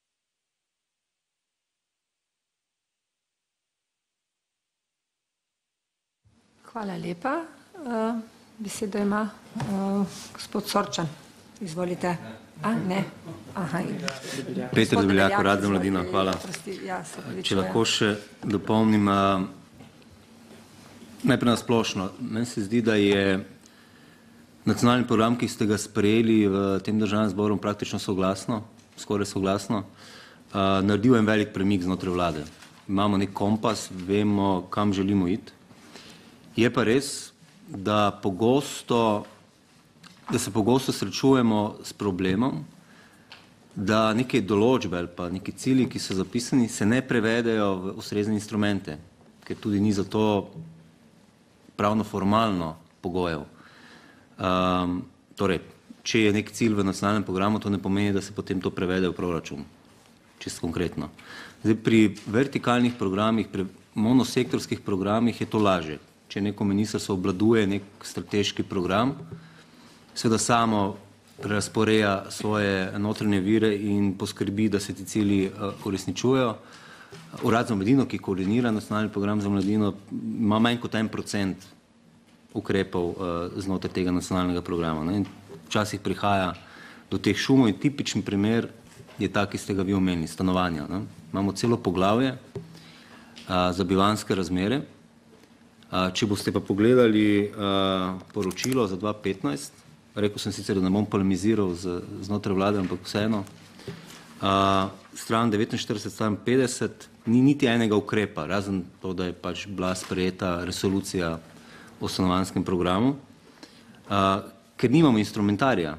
Hvala lepa. Uh, besedo ima uh, gospod Sorčan. Izvolite. A, ne. Aha. Peter Debeljak, Urad za mladino, hvala. Ja, Če lahko še dopolnim, uh, najprej na splošno. Meni se zdi, da je nacionalni program, ki ste ga sprejeli v tem državnem zboru praktično soglasno, skoraj soglasno, uh, naredil en velik premik znotraj vlade. Imamo nek kompas, vemo, kam želimo iti. Je pa res, da pogosto, da se pogosto srečujemo s problemom, da neke določbe ali pa neki cilji, ki so zapisani, se ne prevedejo v ustrezne instrumente, ker tudi ni za to pravno formalno pogojev. Um, torej, če je nek cilj v nacionalnem programu, to ne pomeni, da se potem to prevede v proračun, čisto konkretno. Zdaj, pri vertikalnih programih, pri monosektorskih programih je to lažje. Če neko ministrstvo obvladuje nek strateški program, seveda samo prerasporeja svoje notranje vire in poskrbi, da se ti cilji uh, uresničujejo. Urad za mladino, ki koordinira nacionalni program za mladino, ima manj kot en procent ukrepov uh, znotraj tega nacionalnega programa. Ne? Včasih prihaja do teh šumov in tipičen primer je ta, ki ste ga vi omenili, stanovanja. Ne? Imamo celo poglavje uh, za bivanjske razmere. Uh, če boste pa pogledali uh, poročilo za dva petnajst, rekel sem sicer, da ne bom polemiziral z, znotraj vlade, ampak vseeno, uh, stran devetinštirideset, stran petdeset, ni niti enega ukrepa, razen to, da je pač bila sprejeta resolucija o stanovanjskem programu, uh, ker nimamo instrumentarija,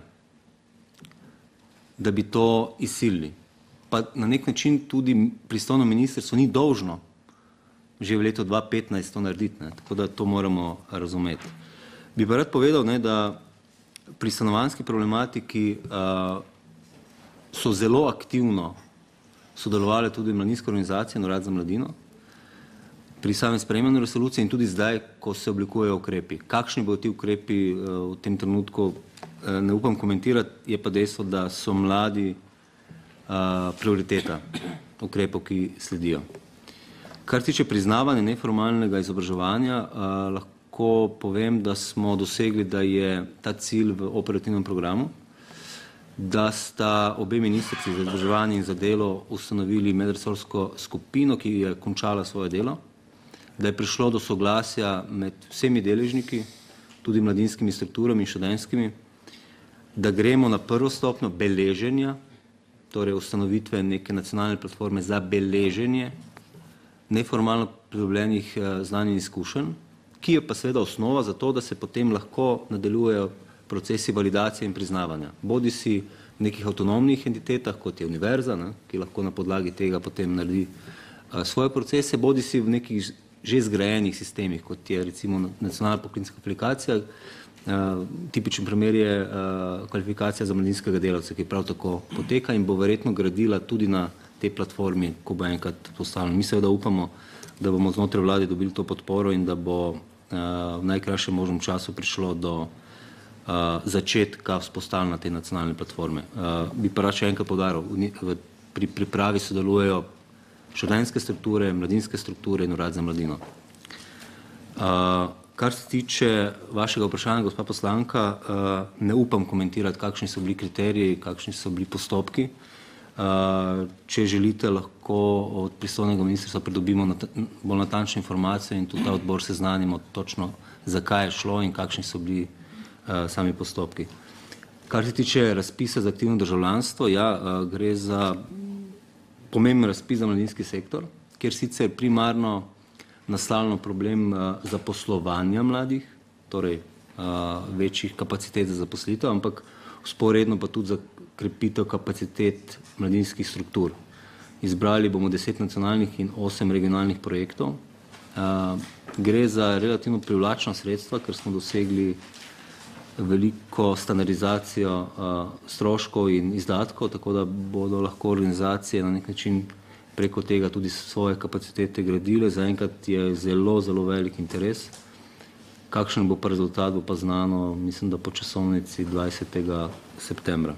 da bi to izsilili. Pa na nek način tudi pristojno ministrstvo ni dolžno že v letu dva petnajst to narediti, ne? Tako da to moramo razumeti. Bi pa rad povedal, ne, da pri stanovanjski problematiki uh, so zelo aktivno sodelovali tudi mladinske organizacije in Urad za mladino, pri samem sprejemanju resolucije in tudi zdaj, ko se oblikujejo ukrepi. Kakšni bodo ti ukrepi uh, v tem trenutku, uh, ne upam komentirati, je pa dejstvo, da so mladi uh, prioriteta ukrepov, ki sledijo. Kar tiče priznavanja neformalnega izobraževanja, uh, lahko povem, da smo dosegli, da je ta cilj v operativnem programu, da sta obe ministrici za izobraževanje in za delo ustanovili medresorsko skupino, ki je končala svoje delo, da je prišlo do soglasja med vsemi deležniki, tudi mladinskimi strukturami in študentskimi, da gremo na prvo stopnjo beleženja, torej ustanovitve neke nacionalne platforme za beleženje neformalno pridobljenih znanj in izkušenj, ki je pa seveda osnova za to, da se potem lahko nadaljujejo procesi validacije in priznavanja. Bodi si v nekih avtonomnih entitetah, kot je univerza, ne, ki lahko na podlagi tega potem naredi a, svoje procese, bodi si v nekih že zgrajenih sistemih, kot je recimo nacionalna poklicna kvalifikacija. Uh, tipičen primer je uh, kvalifikacija za mladinskega delavca, ki prav tako poteka in bo verjetno gradila tudi na tej platformi, ko bo enkrat postavljeno. Mi seveda upamo, da bomo znotraj vlade dobili to podporo in da bo uh, v najkrajšem možnem času prišlo do uh, začetka vzpostavljanja te nacionalne platforme. Bi pa rad še enkrat poudaril, pri pripravi sodelujejo študentske strukture, mladinske strukture in urad za mladino. Kar se tiče vašega vprašanja, gospa poslanka, ne upam komentirati, kakšni so bili kriteriji, kakšni so bili postopki. Če želite, lahko od pristojnega ministrstva pridobimo bolj natančne informacije in tudi ta odbor seznanimo točno, zakaj je šlo in kakšni so bili sami postopki. Kar se tiče razpisa za aktivno državljanstvo, ja, gre za pomemben razpis za mladinski sektor, kjer sicer primarno naslavljamo problem zaposlovanja mladih, torej večjih kapacitet za zaposlitev, ampak vzporedno pa tudi za krepitev kapacitet mladinskih struktur. Izbrali bomo deset nacionalnih in osem regionalnih projektov. Gre za relativno privlačna sredstva, ker smo dosegli veliko standardizacijo stroškov in izdatkov, tako da bodo lahko organizacije na nek način preko tega tudi svoje kapacitete gradile. Zaenkrat je zelo, zelo velik interes. Kakšen bo pa rezultat, bo pa znano, mislim, da po časovnici dvajsetega septembra.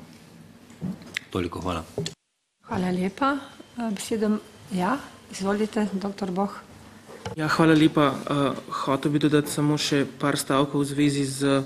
Toliko, hvala. Hvala lepa. Besedo, ja, izvolite, doktor Boh. Ja, hvala lepa. Hotel bi dodati samo še par stavkov v zvezi z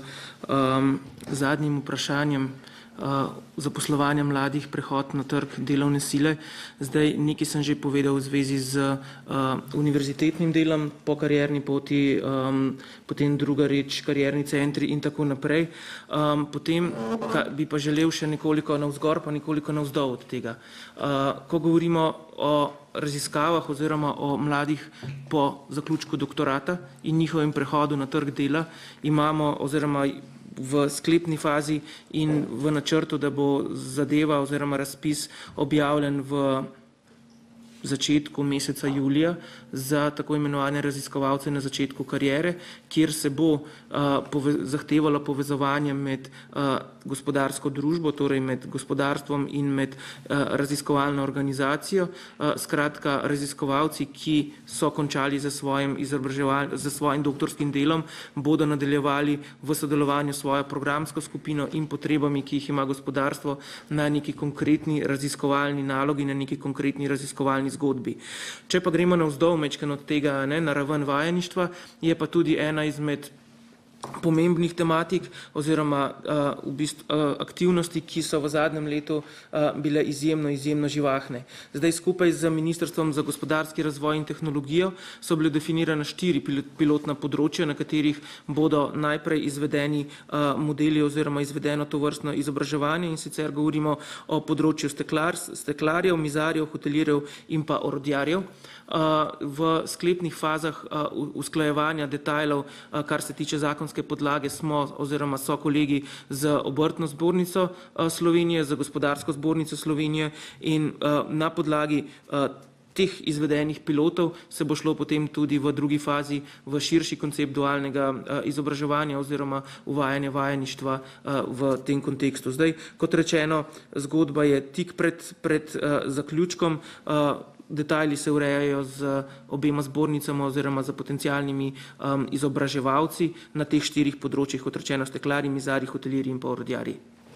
zadnjim vprašanjem zaposlovanja mladih, prehod na trg delovne sile. Zdaj, nekaj sem že povedal v zvezi z univerzitetnim delom po karierni poti, potem druga reč, karierni centri in tako naprej. Potem bi pa želel še nekoliko navzgor, pa nekoliko navzdol od tega. Ko govorimo o raziskavah oziroma o mladih po zaključku doktorata in njihovem prehodu na trg dela, imamo oziroma v sklepni fazi in v načrtu, da bo zadeva oziroma razpis objavljen v začetku meseca julija za tako imenovane raziskovalce na začetku kariere, kjer se bo zahtevalo povezovanje med gospodarsko družbo, torej med gospodarstvom in med raziskovalno organizacijo. Skratka, raziskovalci, ki so končali za svojim za svojim doktorskim delom, bodo nadaljevali v sodelovanju s svojo programsko skupino in potrebami, ki jih ima gospodarstvo na neki konkretni raziskovalni nalogi, na neki konkretni raziskovalni zgodbi. Če pa gremo navzdol mečken od tega, ne, na raven vajeništva, je pa tudi ena izmed pomembnih tematik oziroma v bistvu aktivnosti, ki so v zadnjem letu bile izjemno, izjemno živahne. Zdaj skupaj z Ministrstvom za gospodarski razvoj in tehnologijo so bile definirane štiri pilotna področja, na katerih bodo najprej izvedeni modeli oziroma izvedeno tovrstno izobraževanje, in sicer govorimo o področju steklarjev, mizarjev, hotelirjev in pa orodjarjev. V sklepnih fazah usklajevanja detajlov, kar se tiče zakonske podlage, smo oziroma so kolegi z Obrtno zbornico Slovenije, z Gospodarsko zbornico Slovenije, in na podlagi teh izvedenih pilotov se bo šlo potem tudi v drugi fazi v širši koncept dualnega izobraževanja oziroma uvajanja vajeništva v tem kontekstu. Zdaj, kot rečeno, zgodba je tik pred, pred zaključkom. Detajli se urejajo z obema zbornicama oziroma z potencialnimi um, izobraževalci na teh štirih področjih, kot rečeno, steklarji, mizarji, hotelirji in pa orodjarji.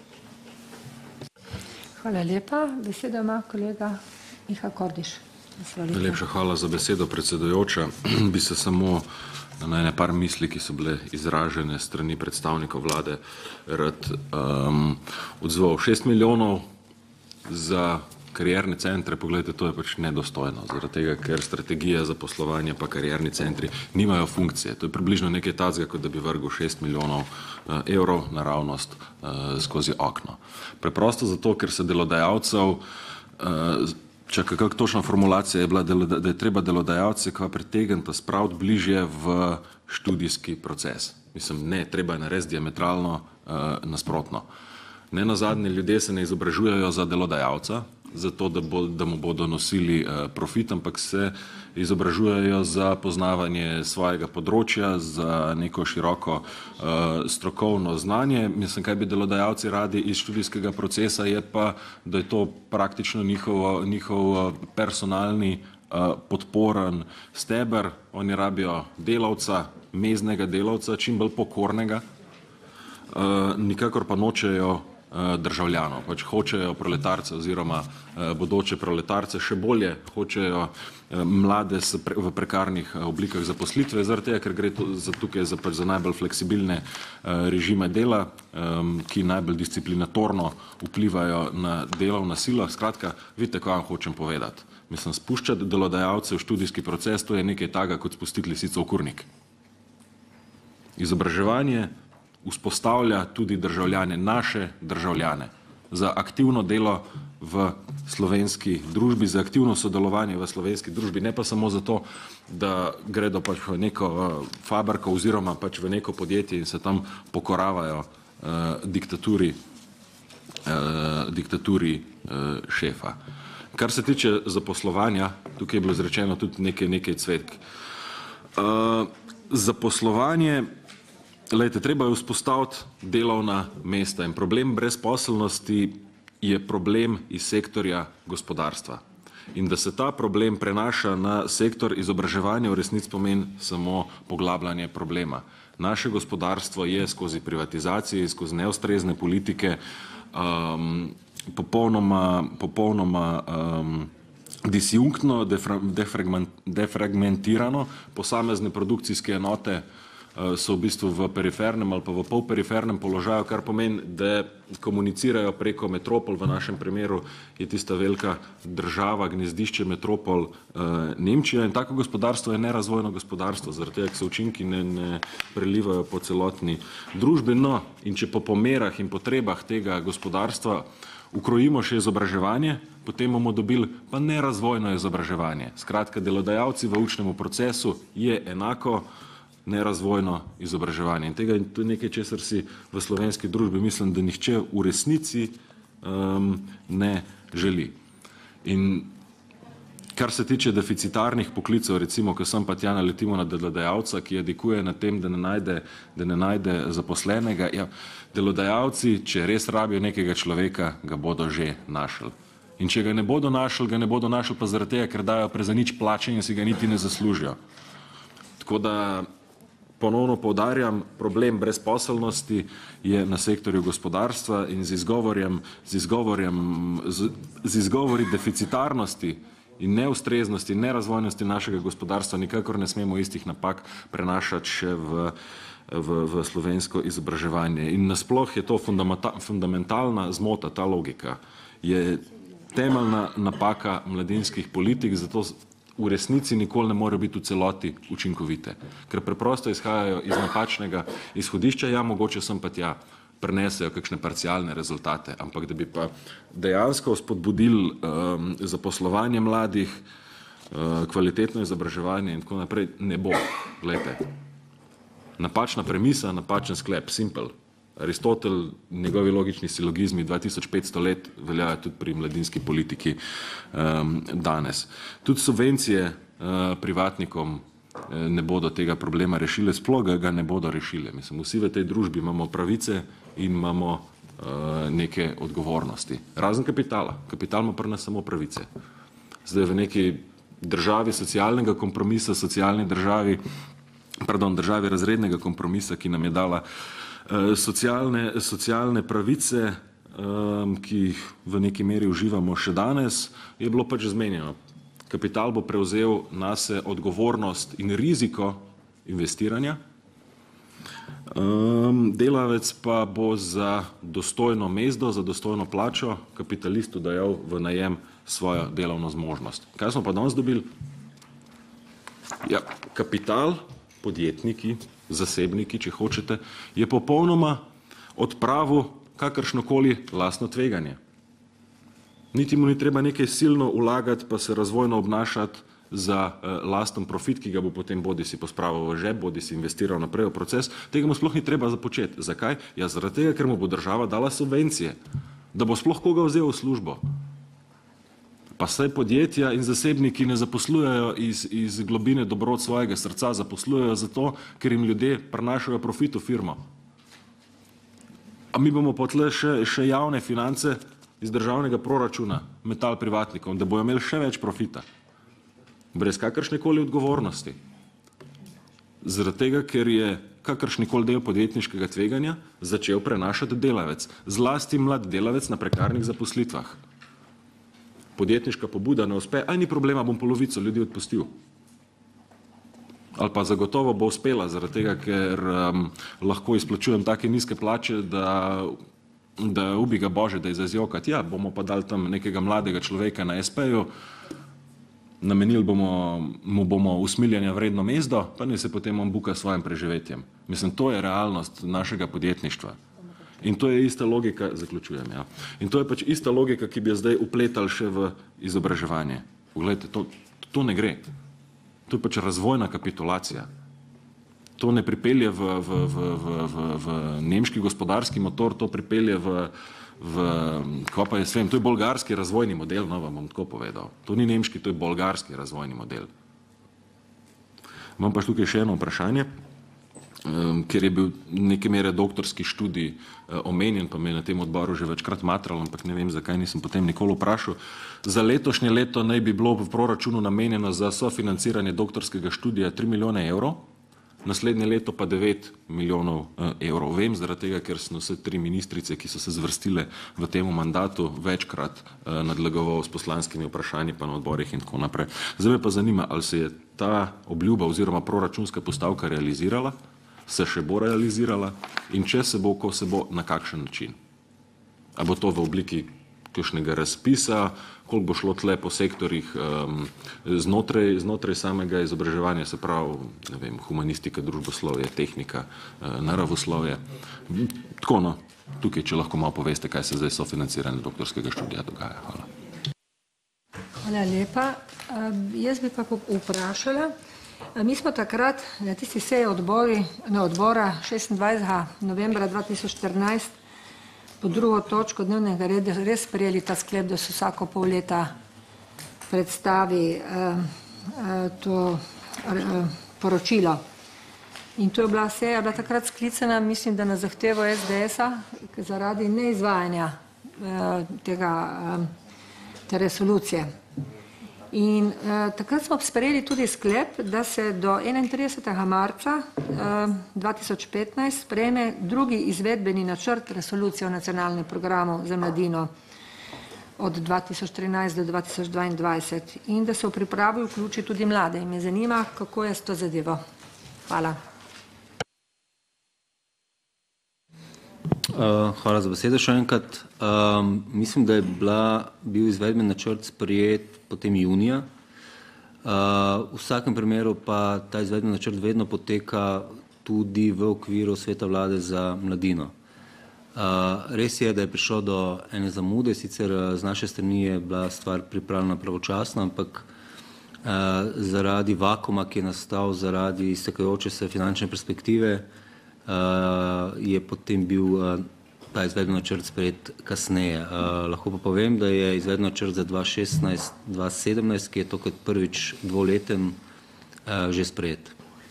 Hvala lepa. Besedo ima kolega Miha Kordiš. Najlepša hvala za besedo, predsedujoča. Bi se samo na ene par misli, ki so bile izražene strani predstavnikov vlade, rad um, odzval. Šest milijonov za karierne centre, pogledajte, to je pač nedostojno, zaradi tega, ker strategija za poslovanje pa karierni centri nimajo funkcije. To je približno nekaj tazga, kot da bi vrgel šest milijonov evrov naravnost skozi okno. Preprosto zato, ker se delodajalcev, čakaj, kako točna formulacija je bila, da je treba delodajalce kva pritegniti, spraviti bližje v študijski proces. Mislim, ne, treba je narediti diametralno nasprotno. Ne nazadnje, ljudje se ne izobražujejo za delodajalca, zato da, bo, da mu bodo nosili uh, profit, ampak se izobražujejo za poznavanje svojega področja, za neko široko uh, strokovno znanje. Mislim, kaj bi delodajalci radi iz študijskega procesa, je pa, da je to praktično njihov, njihov personalni uh, podporen steber. Oni rabijo delavca, meznega delavca, čim bolj pokornega, nikakor pa nočejo državljanov, pač hočejo proletarce oziroma bodoče proletarce, še bolje hočejo mlade v prekarnih oblikah zaposlitve, zaradi tega, ker gre za tukaj za, pač za najbolj fleksibilne režime dela, ki najbolj disciplinatorno vplivajo na delovna sila. Skratka, vidite, kaj vam hočem povedati. Mislim, spuščati delodajalce v študijski proces, to je nekaj takega, kot spustiti lisico v kurnik. Izobraževanje vzpostavlja tudi državljane, naše državljane, za aktivno delo v slovenski družbi, za aktivno sodelovanje v slovenski družbi, ne pa samo zato, da gredo pač v neko fabriko oziroma pač v neko podjetje in se tam pokoravajo uh, diktaturi, uh, diktaturi uh, šefa. Kar se tiče zaposlovanja, tukaj je bilo izrečeno tudi nekaj, nekaj cvetk. Uh, zaposlovanje Lejte, treba je vzpostaviti delovna mesta in problem brezposelnosti je problem iz sektorja gospodarstva. In da se ta problem prenaša na sektor izobraževanja v resnici pomeni samo poglabljanje problema. Naše gospodarstvo je skozi privatizacije, skozi neustrezne politike um, popolnoma, popolnoma um, disjunktno, defragmentirano, posamezne produkcijske enote so v bistvu v perifernem ali pa v polperifernem položaju, kar pomeni, da komunicirajo preko metropol, v našem primeru je tista velika država, gnezdišče metropol uh, Nemčija in tako gospodarstvo je nerazvojno gospodarstvo, zaradi tega, ker se učinki ne, ne prelivajo po celotni družbi. No, in če po pomerah in potrebah tega gospodarstva ukrojimo še izobraževanje, potem bomo dobili pa nerazvojno izobraževanje. Skratka, delodajalci v učnemu procesu je enako nerazvojno izobraževanje. In tega je nekaj, česar si v slovenski družbi mislim, da nihče v resnici um, ne želi. In kar se tiče deficitarnih poklicev, recimo, ko sem pa tja naletimo na delodajalca, ki jadikuje na tem, da ne najde, da ne najde zaposlenega, ja, delodajalci, če res rabijo nekega človeka, ga bodo že našli. In če ga ne bodo našli, ga ne bodo našli pa zaradi tega, ker dajo prezanič plače in si ga niti ne zaslužijo. Tako da ponovno poudarjam, problem brezposelnosti je na sektorju gospodarstva in z izgovorjem, z izgovorjem, z, z izgovori deficitarnosti in neustreznosti, nerazvojnosti našega gospodarstva nikakor ne smemo istih napak prenašati še v, v, v slovensko izobraževanje. In nasploh je to fundamentalna zmota, ta logika. Je temeljna napaka mladinskih politik, zato v resnici nikoli ne morejo biti v celoti učinkovite. Ker preprosto izhajajo iz napačnega izhodišča, ja, mogoče sem pa tja prenesejo kakšne parcialne rezultate, ampak da bi pa dejansko spodbudili um, zaposlovanje mladih, uh, kvalitetno izobraževanje in tako naprej, ne bo. Glejte, napačna premisa, napačen sklep, simple. Aristotel, njegovi logični silogizmi dva tisoč petsto let veljajo tudi pri mladinski politiki um, danes. Tudi subvencije uh, privatnikom uh, ne bodo tega problema rešile, sploh ga ne bodo rešile. Mislim, vsi v tej družbi imamo pravice in imamo uh, neke odgovornosti. Razen kapitala. Kapital ima pri nas samo pravice. Zdaj v neki državi socialnega kompromisa, socialni državi, pardon, državi razrednega kompromisa, ki nam je dala Socialne, socialne pravice, um, ki jih v neki meri uživamo še danes, je bilo pač zmenjeno. Kapital bo prevzel nase odgovornost in riziko investiranja, um, delavec pa bo za dostojno mezdo, za dostojno plačo kapitalistu dajal v najem svojo delovno zmožnost. Kaj smo pa danes dobili? Ja, kapital, podjetniki, zasebniki, če hočete, je popolnoma odpravil kakršnokoli lastno tveganje. Niti mu ni treba nekaj silno vlagati, pa se razvojno obnašati za uh, lasten profit, ki ga bo potem bodi si pospravil v žep, bodi si investiral naprej v proces. Tega mu sploh ni treba započeti. Zakaj? Ja, zaradi tega, ker mu bo država dala subvencije, da bo sploh koga vzel v službo. Pa saj podjetja in zasebniki ne zaposlujejo iz, iz globine dobrot svojega srca, zaposlujejo zato, ker jim ljudje prinašajo profit v firmo. A mi bomo potle še, še javne finance iz državnega proračuna metali privatnikom, da bojo imeli še več profita. Brez kakršnekoli odgovornosti. Zaradi tega, ker je kakršnikoli del podjetniškega tveganja začel prenašati delavec, zlasti mlad delavec na prekarnih zaposlitvah. Podjetniška pobuda ne uspe, aj ni problema, bom polovico ljudi odpustil. Ali pa zagotovo bo uspela, zaradi tega, ker um, lahko izplačujem take nizke plače, da, da ubi ga Bože, da je za zjokati. Ja, bomo pa dali tam nekega mladega človeka na es pe-ju, namenili bomo, mu bomo usmiljanja vredno mezdo, pa ne se potem on buka s svojim preživetjem. Mislim, to je realnost našega podjetništva. In to je ista logika, zaključujem, ja. In to je pač ista logika, ki bi jo zdaj upletali še v izobraževanje. Poglejte, to, to ne gre. To je pač razvojna kapitulacija. To ne pripelje v, v, v, v, v, v nemški gospodarski motor, to pripelje v, v, kako pa jaz vem, to je bolgarski razvojni model, no, vam bom tako povedal. To ni nemški, to je bolgarski razvojni model. Imam pa tukaj še eno vprašanje, ker je bil neke mere doktorski študij omenjen, pa me je na tem odboru že večkrat matral, ampak ne vem, zakaj nisem potem nikoli vprašal. Za letošnje leto naj bi bilo v proračunu namenjeno za sofinanciranje doktorskega študija tri milijone evrov, naslednje leto pa devet milijonov evrov. Vem, zaradi tega, ker so vse tri ministrice, ki so se zvrstile v tem mandatu, večkrat nadlegoval s poslanskimi vprašanji pa na odborih in tako naprej. Zdaj me pa zanima, ali se je ta obljuba oziroma proračunska postavka realizirala, se še bo realizirala in če se bo, ko se bo, na kakšen način. A bo to v obliki kakšnega razpisa, koliko bo šlo tle po sektorjih um, znotraj, znotraj samega izobraževanja, se pravi, ne vem, humanistika, družboslovje, tehnika, uh, naravoslovje. Tako, no, tukaj, če lahko malo poveste, kaj se zdaj sofinanciranje doktorskega študija dogaja. Hvala. Hvala lepa. Uh, jaz bi pa vprašala, mi smo takrat na tisti seji odbori, na odbora šestindvajsetega novembra dva tisoč štirinajst po drugo točko dnevnega reda res sprejeli ta sklep, da se vsako pol leta predstavi uh, uh, to uh, poročilo. In to je bila seja, bila takrat sklicana, mislim, da na zahtevo es de es-a zaradi neizvajanja uh, tega, uh, te resolucije. In uh, takrat smo sprejeli tudi sklep, da se do enaintridesetega marca uh, dva tisoč petnajst sprejme drugi izvedbeni načrt resolucije o nacionalnem programu za mladino od dva tisoč trinajst do dva tisoč dvaindvajset in da se v pripravi vključi tudi mlade. In me zanima, kako je s to zadevo. Hvala. Uh, hvala za besedo še enkrat. Um, mislim, da je bila, bil izvedben načrt sprejet potem junija. Uh, v vsakem primeru pa ta izvedben načrt vedno poteka tudi v okviru Sveta vlade za mladino. Uh, res je, da je prišlo do ene zamude, sicer z naše strani je bila stvar pripravljena pravočasno, ampak uh, zaradi vakuma, ki je nastal zaradi iztekajoče se finančne perspektive, Uh, je potem bil uh, ta izvedben načrt sprejet kasneje. Uh, lahko pa povem, da je izvedben načrt za dva šestnajst dva sedemnajst, ki je to kot prvič dvoleten, uh, že sprejet.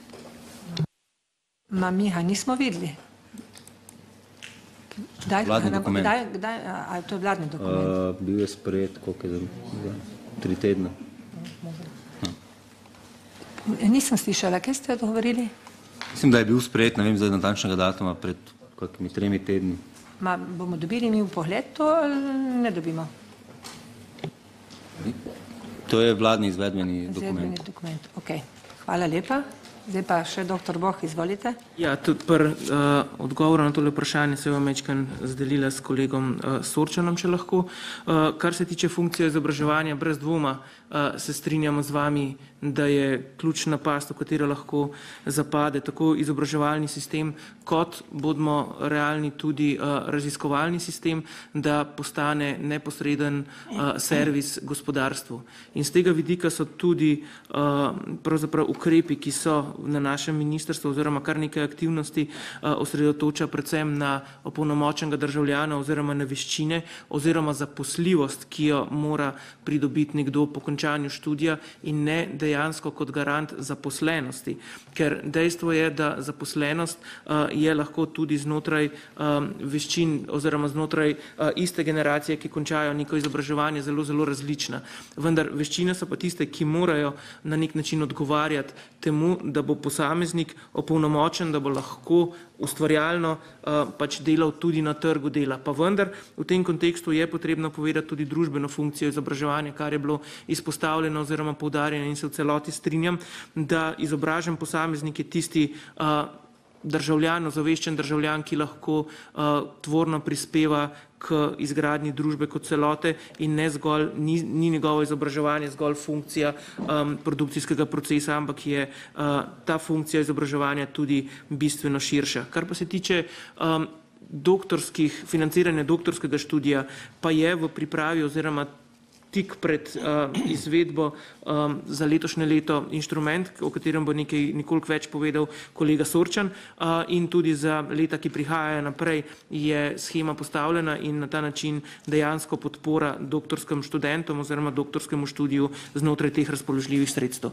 Ma Miha, nismo videli. Kdaj, vladni dokument. Kdaj, kdaj, a, to je vladni dokument? Uh, bil je sprejet, koliko je za tri tedne. Hm. Nisem slišala, kaj ste odgovorili? Mislim, da je bil sprejet, ne vem, zdaj natančnega datuma pred kakimi tremi tedni. Ma, bomo dobili mi v pogled to ali ne dobimo? To je vladni izvedbeni Izvedbeni dokument. dokument. Ok, hvala lepa. Zdaj pa še doktor Boh, izvolite. Ja, tudi pri uh, odgovoru na tole vprašanje se vam večkrat zdelila s kolegom uh, Sorčanom, če lahko. Uh, kar se tiče funkcije izobraževanja, brez dvoma uh, se strinjamo z vami, da je ključna past, v katero lahko zapade tako izobraževalni sistem, kot bodimo realni tudi uh, raziskovalni sistem, da postane neposreden uh, servis gospodarstvu. In z tega vidika so tudi uh, pravzaprav ukrepi, ki so na našem ministrstvu oziroma kar nekaj aktivnosti uh, osredotoča predvsem na opolnomočenega državljana oziroma na veščine oziroma zaposljivost, ki jo mora pridobiti nekdo po končanju študija in ne, da dejansko kot garant zaposlenosti, ker dejstvo je, da zaposlenost je lahko tudi znotraj veščin oziroma znotraj iste generacije, ki končajo neko izobraževanje, zelo, zelo različna. Vendar veščine so pa tiste, ki morajo na nek način odgovarjati temu, da bo posameznik opolnomočen, da bo lahko ustvarjalno pač delal tudi na trgu dela. Pa vendar v tem kontekstu je potrebno povedati tudi družbeno funkcijo izobraževanja, kar je bilo izpostavljeno oziroma poudarjeno in se v celoti strinjam, da izobražen posameznik je tisti državljan, ozaveščen državljan, ki lahko tvorno prispeva k izgradnji družbe kot celote in ne zgolj, ni, ni njegovo izobraževanje zgolj funkcija um, produkcijskega procesa, ampak je uh, ta funkcija izobraževanja tudi bistveno širša. Kar pa se tiče um, doktorskih, financiranja doktorskega študija, pa je v pripravi oziroma tik pred uh, izvedbo um, za letošnje leto inštrument, o katerem bo nekaj nekoliko več povedal kolega Sorčan, uh, in tudi za leta, ki prihajajo naprej, je schema postavljena in na ta način dejansko podpora doktorskim študentom oziroma doktorskemu študiju znotraj teh razpoložljivih sredstev.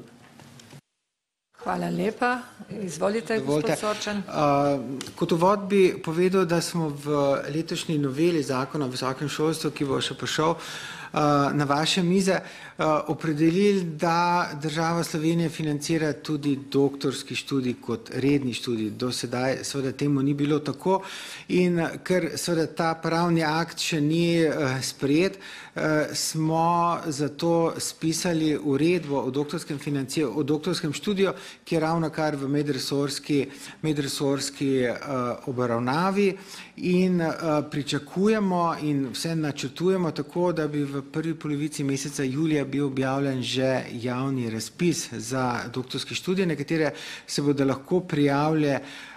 Hvala lepa. Izvolite, gospod Sorčan. Uh, kot uvod bi povedal, da smo v letošnji noveli zakona o visokem šolstvu, ki bo še prišel na vaše mize, opredelili, da država Slovenija financira tudi doktorski študij kot redni študij. Do sedaj seveda temu ni bilo tako in ker seveda ta pravni akt še ni sprejet, smo zato spisali uredbo o doktorskem financiranju, o doktorskem študiju, ki je ravno kar v medresorski, medresorski obravnavi in pričakujemo in vse načrtujemo tako, da bi v prvi polovici meseca julija bil objavljen že javni razpis za doktorski študij, na katere se bodo lahko prijavili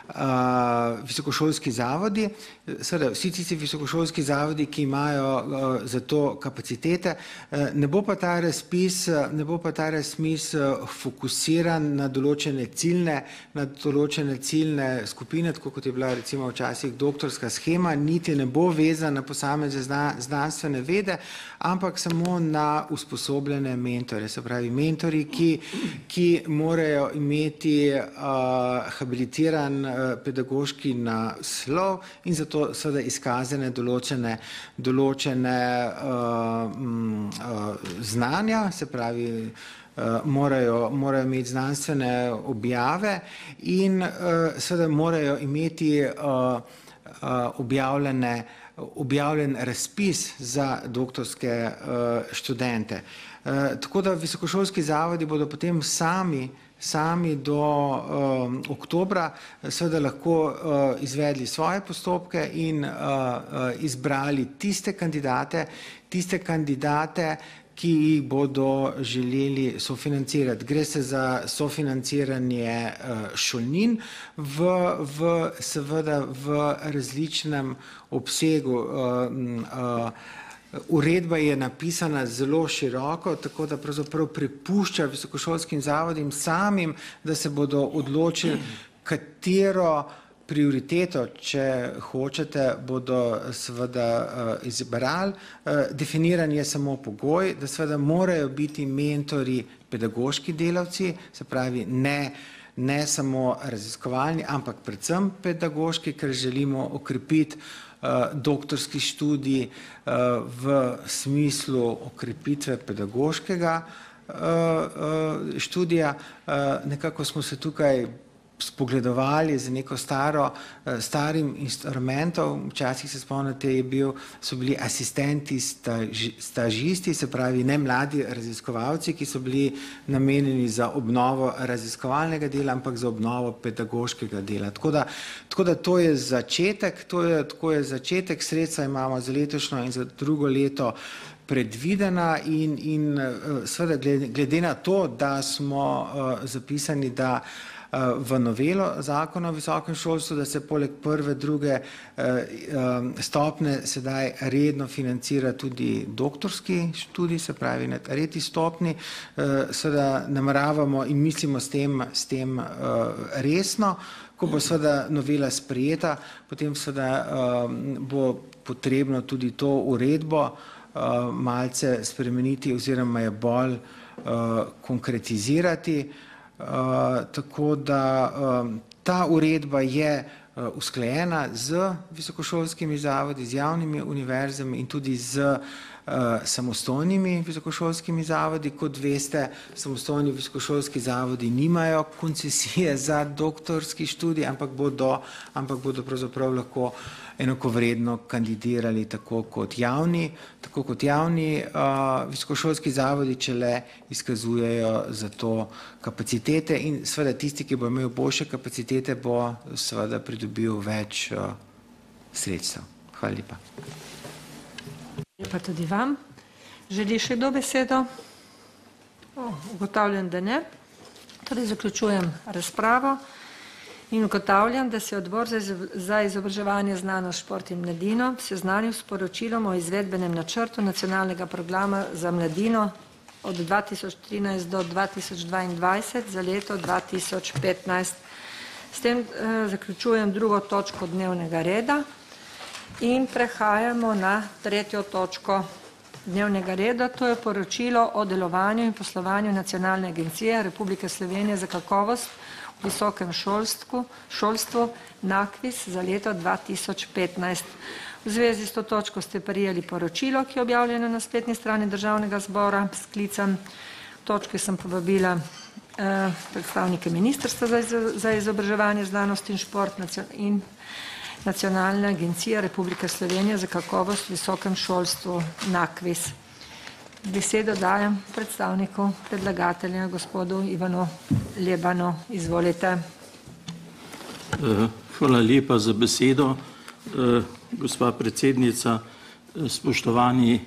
uh, visokošolski zavodi, seveda vsi tisti visokošolski zavodi, ki imajo uh, za to kapacitete. Uh, ne bo pa ta razpis, ne bo pa ta razpis uh, fokusiran na določene ciljne, na določene ciljne skupine, tako kot je bila recimo včasih doktorska schema, niti ne bo vezan na posamezne zna, znanstvene vede, ampak samo na usposobljene mentore, se pravi mentori, ki, ki morajo imeti uh, habilitiran uh, pedagoški naslov in zato seveda izkazane določene, določene uh, m, uh, znanja, se pravi uh, morajo, morajo imeti znanstvene objave in uh, seveda morajo imeti uh, uh, objavljene objavljen razpis za doktorske uh, študente. Uh, tako da visokošolski zavodi bodo potem sami, sami do um, oktobra seveda lahko uh, izvedli svoje postopke in uh, uh, izbrali tiste kandidate, tiste kandidate, ki jih bodo želeli sofinancirati. Gre se za sofinanciranje uh, šolnin v, v seveda v različnem obsegu. Uh, uh, Uredba je napisana zelo široko, tako da pravzaprav prepušča visokošolskim zavodim samim, da se bodo odločili, katero prioriteto, če hočete, bodo seveda uh, izbrali. Uh, definiran je samo pogoj, da seveda morajo biti mentori pedagoški delavci, se pravi ne, ne samo raziskovalni, ampak predvsem pedagoški, ker želimo okrepiti uh, doktorski študij uh, v smislu okrepitve pedagoškega uh, uh, študija. Uh, nekako smo se tukaj spogledovali z neko staro, starim instrumentom. Včasih se spomnite, je bil, so bili asistenti, staž, stažisti, se pravi ne mladi raziskovalci, ki so bili namenjeni za obnovo raziskovalnega dela, ampak za obnovo pedagoškega dela. Tako da, tako da to je začetek, to je, tako je začetek, sredstva imamo za letošnjo in za drugo leto predvidena in, in seveda glede, glede na to, da smo uh, zapisani, da v novelo zakona o visokem šolstvu, da se poleg prve, druge stopne sedaj redno financira tudi doktorski študij, se pravi na tretji stopni. Seveda nameravamo in mislimo s tem, s tem resno. Ko bo seveda novela sprejeta, potem seveda bo potrebno tudi to uredbo malce spremeniti oziroma je bolj konkretizirati, tako da ta uredba je usklajena z visokošolskimi zavodi, z javnimi univerzami in tudi z samostojnimi visokošolskimi zavodi. Kot veste, samostojni visokošolski zavodi nimajo koncesije za doktorski študij, ampak bodo, ampak bodo pravzaprav lahko enakovredno kandidirali tako kot javni, tako kot javni uh, visokošolski zavodi, če le izkazujejo za to kapacitete in seveda tisti, ki bo imel boljše kapacitete, bo seveda pridobil več uh, sredstev. Hvala lepa. Pa tudi vam. Želi še kdo besedo? O, ugotavljam, da ne. Torej zaključujem razpravo in ugotavljam, da se je odbor za izobraževanje, znanost, šport in mladino seznanil s poročilom o izvedbenem načrtu nacionalnega programa za mladino od dva tisoč trinajst do dva tisoč dvaindvajset za leto dva tisoč petnajst. S tem eh, zaključujem drugo točko dnevnega reda. In prehajamo na tretjo točko dnevnega reda, to je poročilo o delovanju in poslovanju Nacionalne agencije Republike Slovenije za kakovost v visokem šolstvu, šolstvu NAKVIS za leto dva tisoč petnajst. V zvezi s to točko ste prijeli poročilo, ki je objavljeno na spletni strani Državnega zbora. S sklicem točke sem povabila eh, predstavnike Ministrstva za, za izobraževanje, znanost in šport in Nacionalna agencija Republike Slovenije za kakovost v visokem šolstvu NAKVIS. Besedo dajem predstavniku predlagatelja, gospodu Ivanu Lebanu. Izvolite. Hvala lepa za besedo, gospa predsednica, spoštovani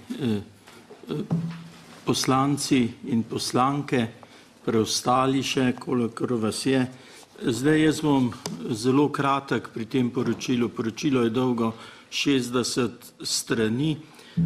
poslanci in poslanke, preostali še, kolikor vas je. Zdaj jaz bom zelo kratek pri tem poročilu. Poročilo je dolgo šestdeset strani.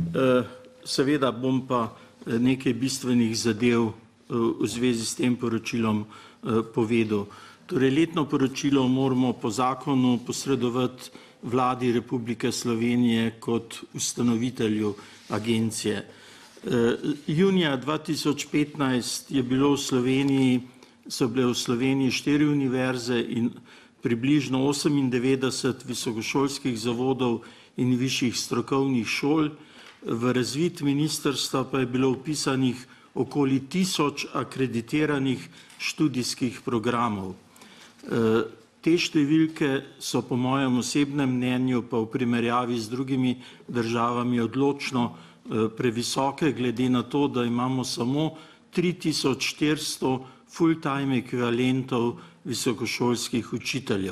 Seveda bom pa nekaj bistvenih zadev v zvezi s tem poročilom povedal. Torej, letno poročilo moramo po zakonu posredovati Vladi Republike Slovenije kot ustanovitelju agencije. Junija dva tisoč petnajst je bilo v Sloveniji so bile v Sloveniji štiri univerze in približno osemindevetdeset visokošolskih zavodov in višjih strokovnih šol. V razvid ministrstva pa je bilo vpisanih okoli tisoč akreditiranih študijskih programov. Te številke so po mojem osebnem mnenju pa v primerjavi z drugimi državami odločno previsoke, glede na to, da imamo samo tri tisoč štiristo full-time ekvivalentov visokošolskih učiteljev.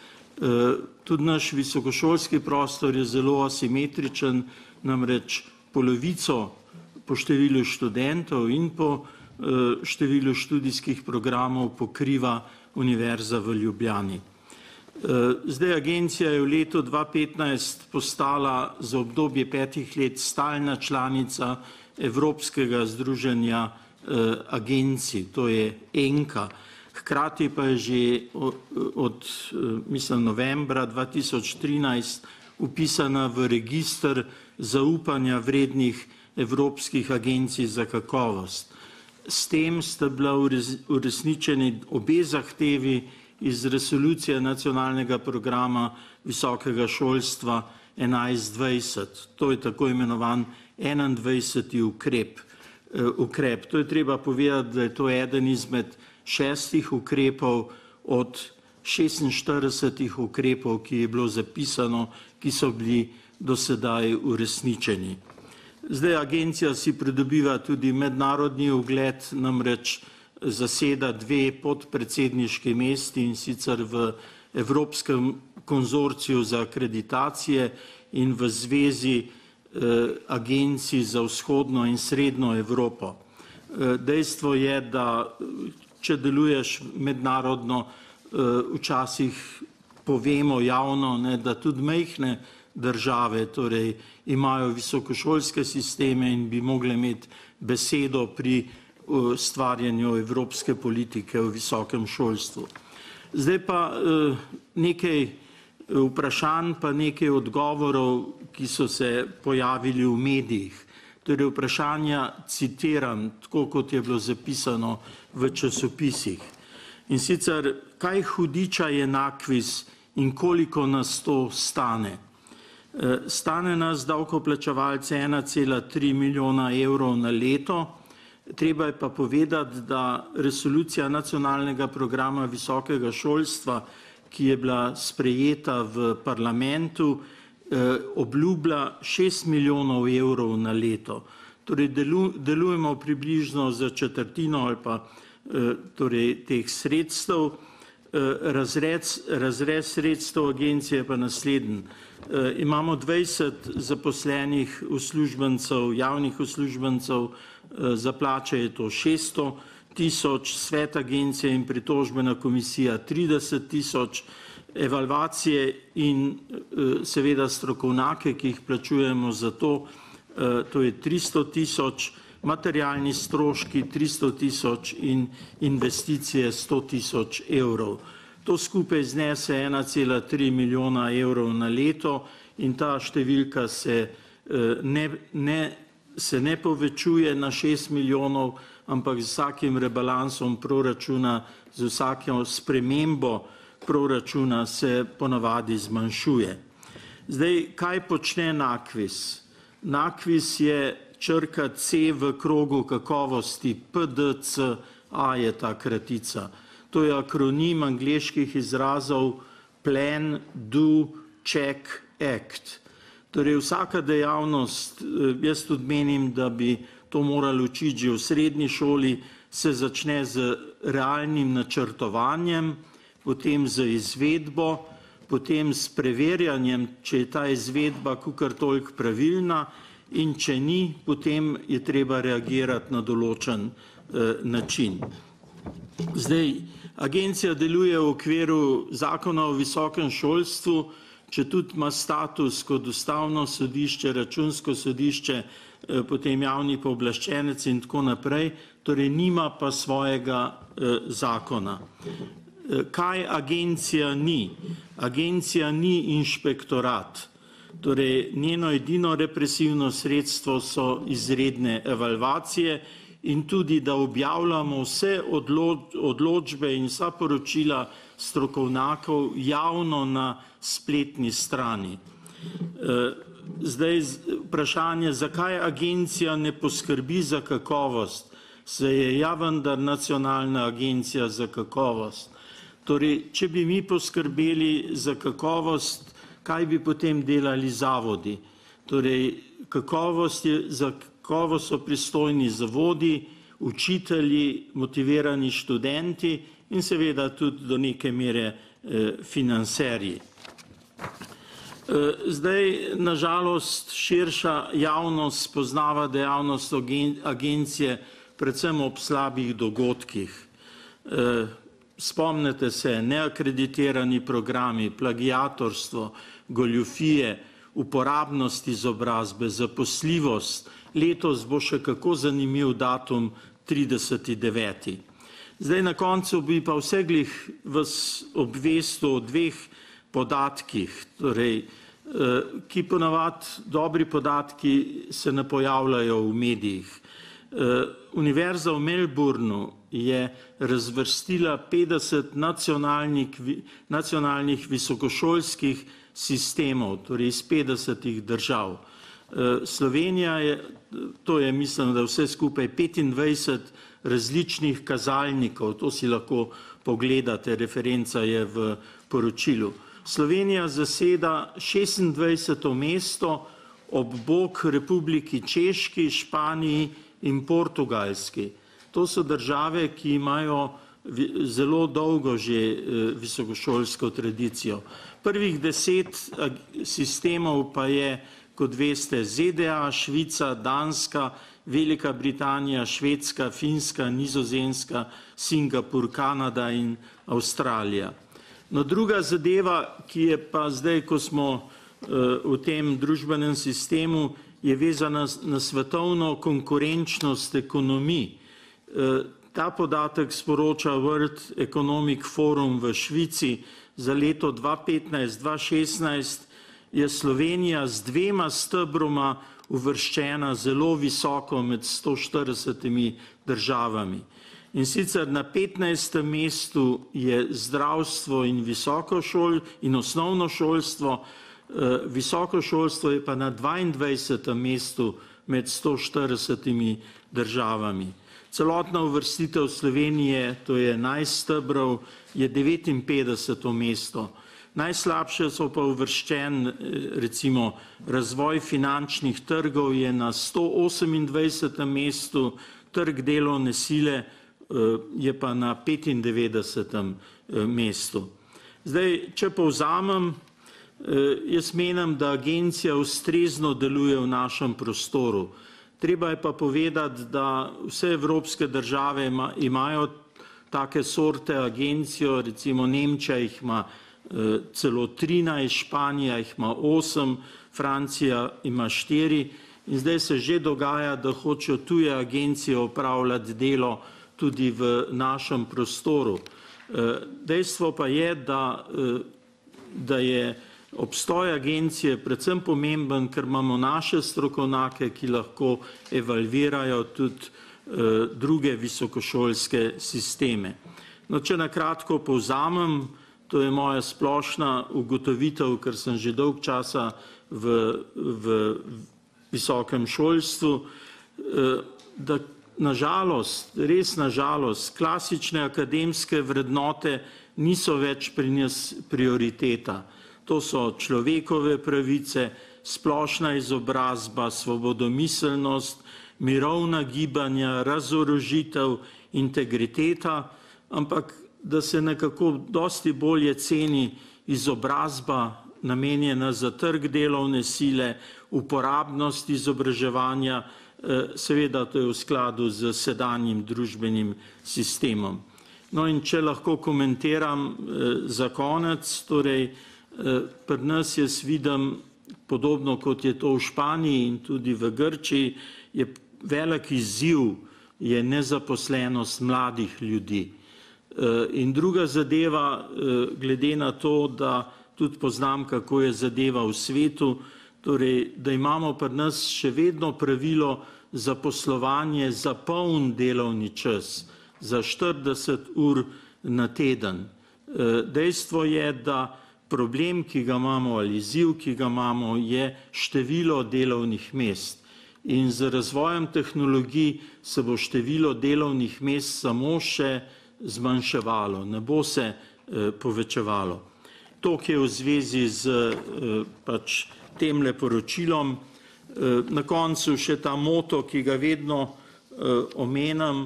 Tudi naš visokošolski prostor je zelo asimetričen, namreč polovico po številu študentov in po številu študijskih programov pokriva Univerza v Ljubljani. Zdaj agencija je v letu dva petnajst postala za obdobje petih let stalna članica Evropskega združenja agencij, to je ENKA. Hkrati pa je že od, mislim, novembra dva tisoč trinajst upisana v register zaupanja vrednih evropskih agencij za kakovost. S tem sta bila uresničeni obe zahtevi iz resolucije nacionalnega programa visokega šolstva enajst dvajset. To je tako imenovan enaindvajseti ukrep. ukrep. To je treba povedati, da je to eden izmed šestih ukrepov od šestinštiridesetih ukrepov, ki je bilo zapisano, ki so bili do sedaj uresničeni. Zdaj agencija si pridobiva tudi mednarodni ugled, namreč zaseda dve podpredsedniški mesti in sicer v Evropskem konzorciju za akreditacije in v zvezi agencij za vzhodno in srednjo Evropo. Dejstvo je, da če deluješ mednarodno, včasih povemo javno, ne, da tudi majhne države torej, imajo visokošolske sisteme in bi mogle imeti besedo pri stvarjanju evropske politike v visokem šolstvu. Zdaj pa nekaj vprašanj, pa nekaj odgovorov, ki so se pojavili v medijih. Torej vprašanja citiram, tako kot je bilo zapisano v časopisih. In sicer, kaj hudiča je NAKVIS in koliko nas to stane? Stane nas davkoplačevalce ena cela tri milijona evrov na leto. Treba je pa povedati, da resolucija nacionalnega programa visokega šolstva, ki je bila sprejeta v parlamentu, obljublja šest milijonov evrov na leto. Torej delujemo približno za četrtino ali pa torej teh sredstev. Razrez, razrez sredstev agencije pa naslednji. Imamo dvajset zaposlenih uslužbencev, javnih uslužbencev, za plače je to šeststo tisoč, svet agencije in pritožbena komisija trideset tisoč, evalvacije in seveda strokovnjake, ki jih plačujemo za to, to je tristo tisoč, materialni stroški tristo tisoč in investicije sto tisoč evrov. To skupaj znese ena cela tri milijona evrov na leto in ta številka se ne, ne, se ne povečuje na šest milijonov, ampak z vsakim rebalansom proračuna, z vsakim spremembo proračuna se ponavadi zmanjšuje. Zdaj, kaj počne NAKVIS? NAKVIS je črka C v krogu kakovosti, P D C A je ta kratica. To je akronim angleških izrazov Plan, Do, Check, Act. Torej vsaka dejavnost, jaz tudi menim, da bi to morali učiti že v srednji šoli, se začne z realnim načrtovanjem, potem z izvedbo, potem s preverjanjem, če je ta izvedba kakor toliko pravilna, in če ni, potem je treba reagirati na določen eh, način. Zdaj, agencija deluje v okviru zakona o visokem šolstvu, če tudi ima status kot ustavno sodišče, računsko sodišče, eh, potem javni pooblaščenec in tako naprej, torej nima pa svojega eh, zakona. Eh, kaj agencija ni? Agencija ni inšpektorat. Torej, njeno edino represivno sredstvo so izredne evalvacije in tudi, da objavljamo vse odločbe in vsa poročila strokovnjakov javno na spletni strani. Zdaj, vprašanje, zakaj agencija ne poskrbi za kakovost, se je ja vendar nacionalna agencija za kakovost. Torej, če bi mi poskrbeli za kakovost, kaj bi potem delali zavodi? Torej, kakovost je, za kakovost so pristojni zavodi, učitelji, motivirani študenti in seveda tudi do neke mere eh, financerji. Eh, zdaj, nažalost, širša javnost spoznava dejavnost agencije predvsem ob slabih dogodkih. Eh, Spomnite se, neakreditirani programi, plagiatorstvo, goljufije, uporabnost izobrazbe, zaposljivost. Letos bo še kako zanimiv datum trideseti deveti Zdaj na koncu bi pa vseglih vas obvestil o dveh podatkih, torej, ki ponavadi dobri podatki se ne pojavljajo v medijih. Univerza v Melbournu je razvrstila petdeset nacionalnih, nacionalnih visokošolskih sistemov, torej iz petdesetih držav. Slovenija je, to je mislim, da vse skupaj petindvajset različnih kazalnikov, to si lahko pogledate, referenca je v poročilu. Slovenija zaseda šestindvajseto mesto ob bok Republiki Češki, Španiji in Portugalski. To so države, ki imajo zelo dolgo že visokošolsko tradicijo. Prvih deset sistemov pa je, kot veste, Z D A, Švica, Danska, Velika Britanija, Švedska, Finska, Nizozemska, Singapur, Kanada in Avstralija. No, druga zadeva, ki je pa zdaj, ko smo v tem družbenem sistemu, je vezana na svetovno konkurenčnost ekonomij. Ta podatek sporoča World Economic Forum v Švici za leto dva petnajst dva šestnajst je Slovenija z dvema stebroma uvrščena zelo visoko med sto štiridesetimi državami. In sicer na petnajstem mestu je zdravstvo in visokošol in osnovno šolstvo, visoko šolstvo je pa na dvaindvajsetem mestu med sto štiridesetimi državami. Celotna uvrstitev Slovenije, to je enajst stebrov, je devetinpetdeseto mesto. Najslabše so pa uvrščen recimo razvoj finančnih trgov je na sto osemindvajsetem mestu, trg delovne sile je pa na petindevetdesetem mestu. Zdaj, če povzamem, jaz menim, da agencija ustrezno deluje v našem prostoru. Treba je pa povedati, da vse evropske države ima, imajo take sorte agencijo, recimo Nemčija jih ima celo trinajst, Španija jih ima osem, Francija ima štiri in zdaj se že dogaja, da hočejo tuje agencije opravljati delo tudi v našem prostoru. Dejstvo pa je, da, da je obstoj agencije predvsem pomemben, ker imamo naše strokovnjake, ki lahko evalvirajo tudi druge visokošolske sisteme. No, če na kratko povzamem, to je moja splošna ugotovitev, ker sem že dolg časa v, v visokem šolstvu, da nažalost, res nažalost, klasične akademske vrednote niso več pri nas prioriteta. To so človekove pravice, splošna izobrazba, svobodomiselnost, mirovna gibanja, razorožitev, integriteta, ampak da se nekako dosti bolje ceni izobrazba namenjena za trg delovne sile, uporabnost izobraževanja, seveda to je v skladu z sedanjim družbenim sistemom. No in če lahko komentiram za konec, torej pri nas jaz vidim, podobno kot je to v Španiji in tudi v Grčiji, je velik izziv je nezaposlenost mladih ljudi. In druga zadeva, glede na to, da tudi poznam, kako je zadeva v svetu, torej, da imamo pri nas še vedno pravilo za poslovanje za poln delovni čas, za štirideset ur na teden. Dejstvo je, da problem, ki ga imamo, ali izziv, ki ga imamo, je število delovnih mest. In z razvojem tehnologij se bo število delovnih mest samo še zmanjševalo, ne bo se povečevalo. To, ki je v zvezi z pač temle poročilom, na koncu še ta moto, ki ga vedno omenjam,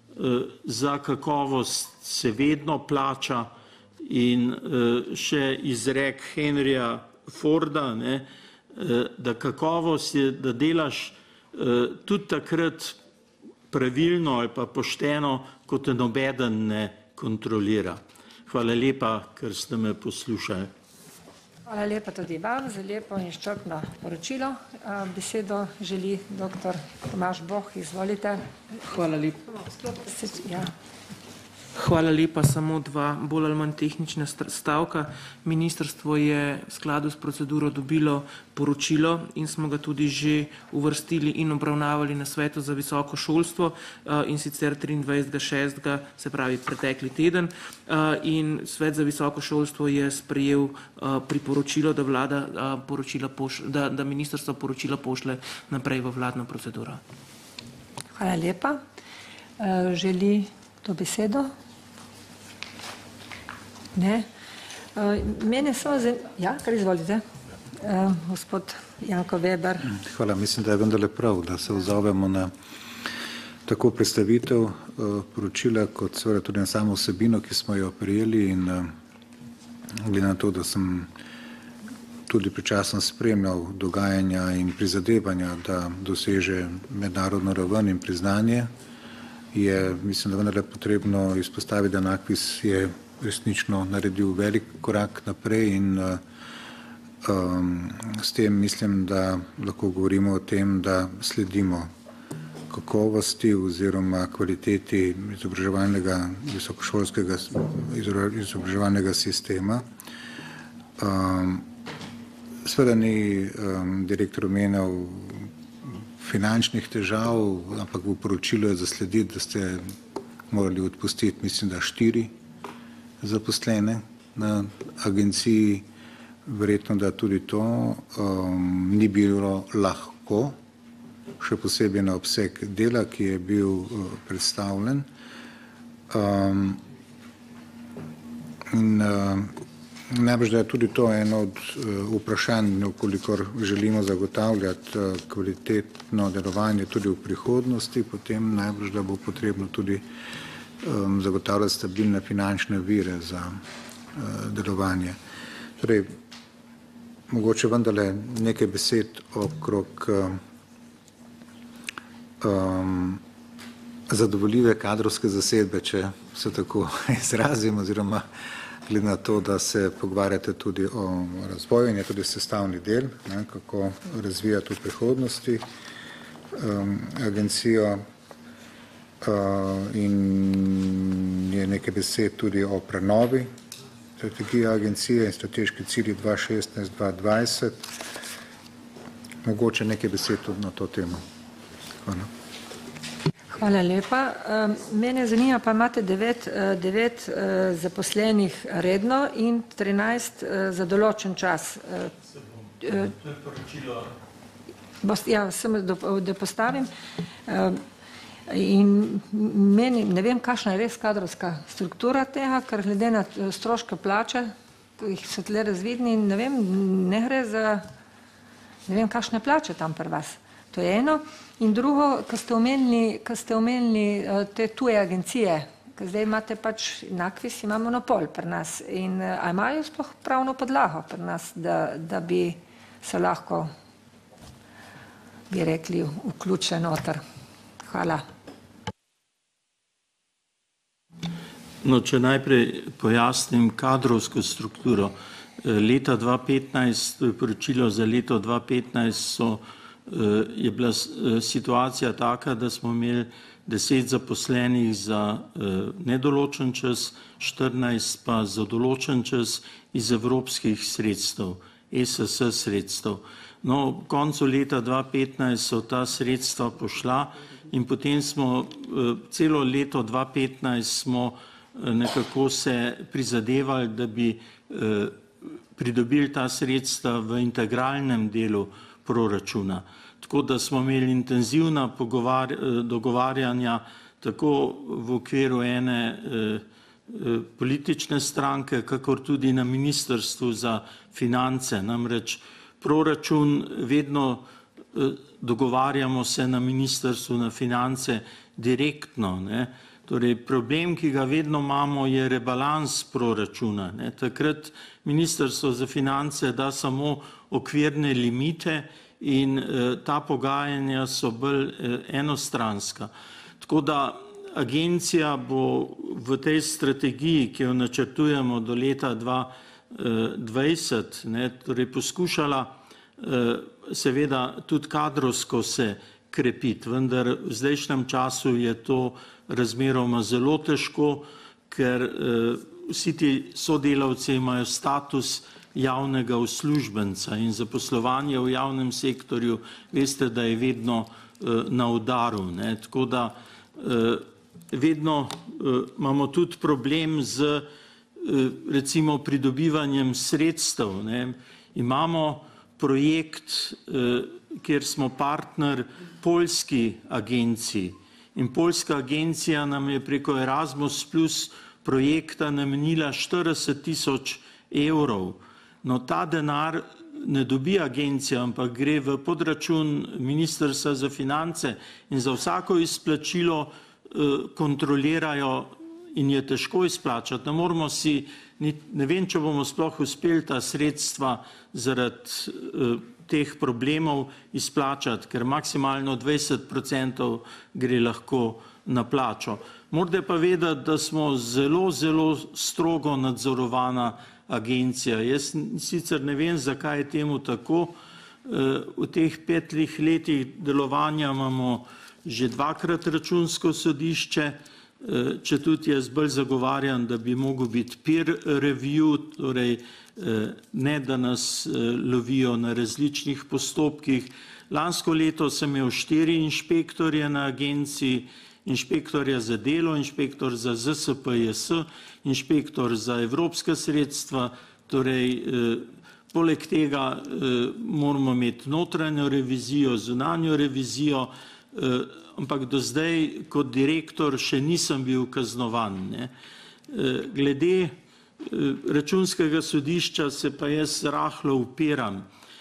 za kakovost se vedno plača in še izrek Henryja Forda, ne, da kakovost je, da delaš tudi takrat pravilno ali pa pošteno, ko te nobeden ne kontrolira. Hvala lepa, ker ste me poslušali. Hvala lepa tudi vam za lepo in izčrpno poročilo. Besedo želi doktor Tomaž Boh, izvolite. Hvala lepa. Ja. Hvala lepa, samo dva bolj ali manj tehnična stavka. Ministrstvo je v skladu s proceduro dobilo poročilo in smo ga tudi že uvrstili in obravnavali na svetu za visoko šolstvo in sicer triindvajsetega šestega, se pravi pretekli teden. In svet za visoko šolstvo je sprejel priporočilo, da vlada poročila pošle, da, da ministrstvo poročila pošle naprej v vladno proceduro. Hvala lepa. Želi to besedo? Ne. Mene samo za... Ja, kar izvolite. Gospod Janko Veber. Hvala, mislim, da je vendarle prav, da se odzovemo na tako predstavitev poročila, kot seveda tudi na samo vsebino, ki smo jo prijeli in glede na to, da sem tudi pričasno spremljal dogajanja in prizadevanja, da doseže mednarodno raven in priznanje, je, mislim, da vendarle potrebno izpostaviti, da NAKVIS je resnično naredil velik korak naprej in um, s tem mislim, da lahko govorimo o tem, da sledimo kakovosti oziroma kvaliteti izobraževalnega, visokošolskega izobraževalnega sistema. Um, Sveda ni um, direktor omenjal finančnih težav, ampak v poročilu je zaslediti, da ste morali odpustiti, mislim, da štiri zaposlene na agenciji. Verjetno, da tudi to um, ni bilo lahko, še posebej na obseg dela, ki je bil uh, predstavljen. Um, in uh, najbrž, da je tudi to eno od uh, vprašanj, ukolikor želimo zagotavljati uh, kvalitetno delovanje tudi v prihodnosti, potem najbrž, da bo potrebno tudi um, zagotavljati stabilne finančne vire za uh, delovanje. Torej, mogoče vendarle nekaj besed okrog um, zadovoljive kadrovske zasedbe, če se tako izrazim, oziroma glede na to, da se pogovarjate tudi o razvoju in je tudi sestavni del, ne, kako razvijati v prihodnosti um, agencijo uh, in je nekaj besed tudi o prenovi strategije agencije in strateški cilji dva šestnajst dva dvajset. Mogoče nekaj besed tudi na to temo. Hvala. Hvala lepa. Mene zanima, pa imate devet, devet zaposlenih redno in trinajst za določen čas. Ja, samo da postavim. In meni, ne vem, kakšna je res kadrovska struktura tega, ker glede na stroške plače, ki jih so tle razvidni, ne vem, ne gre za, ne vem, kakšne plače tam pri vas. To je eno. In drugo, ko ste omenili, ko ste omenili te tuje agencije, ker zdaj imate pač, Nakvis ima monopol pri nas in a imajo sploh pravno podlago pri nas, da, da bi se lahko, bi rekli, vključili noter. Hvala. No, če najprej pojasnim kadrovsko strukturo. Leta dva petnajst, to je poročilo za leto dva petnajst, so, je bila situacija taka, da smo imeli deset zaposlenih za nedoločen čas, štirinajst pa za določen čas iz evropskih sredstev, E S S sredstev. No, v koncu leta dva petnajst so ta sredstva pošla in potem smo celo leto dva petnajst smo nekako se prizadevali, da bi pridobili ta sredstva v integralnem delu proračuna. Tako da smo imeli intenzivna dogovarjanja tako v okviru ene politične stranke, kakor tudi na Ministrstvu za finance. Namreč proračun vedno dogovarjamo se na Ministrstvu na finance direktno, ne. Torej, problem, ki ga vedno imamo, je rebalans proračuna. Ne. Takrat Ministrstvo za finance da samo okvirne limite in eh, ta pogajanja so bolj eh, enostranska. Tako da agencija bo v tej strategiji, ki jo načrtujemo do leta dva dvajset, ne, torej poskušala eh, seveda tudi kadrovsko se krepiti, vendar v zdajšnjem času je to razmeroma zelo težko, ker eh, vsi ti sodelavci imajo status javnega uslužbenca in zaposlovanje v javnem sektorju, veste, da je vedno eh, na udaru. Ne? Tako da eh, vedno eh, imamo tudi problem z eh, recimo pridobivanjem sredstev. Ne? Imamo projekt, eh, kjer smo partner poljski agenciji. In poljska agencija nam je preko Erasmus plus projekta namenila štirideset tisoč evrov. No, ta denar ne dobi agencija, ampak gre v podračun Ministrstva za finance in za vsako izplačilo eh, kontrolirajo in je težko izplačati. Ne moramo si, ne vem, če bomo sploh uspeli ta sredstva zaradi eh, teh problemov izplačati, ker maksimalno dvajset procentov gre lahko na plačo. Morate pa vedeti, da smo zelo, zelo strogo nadzorovana agencija. Jaz sicer ne vem, zakaj je temu tako. V teh petih letih delovanja imamo že dvakrat računsko sodišče če tudi jaz bolj zagovarjam, da bi mogel biti peer review, torej ne da nas lovijo na različnih postopkih. Lansko leto sem imel štiri inšpektorje na agenciji, inšpektorja za delo, inšpektor za Z S P J S, inšpektor za evropska sredstva, torej poleg tega moramo imeti notranjo revizijo, zunanjo revizijo, ampak do zdaj kot direktor še nisem bil kaznovan. Ne. Glede računskega sodišča se pa jaz rahlo upiram.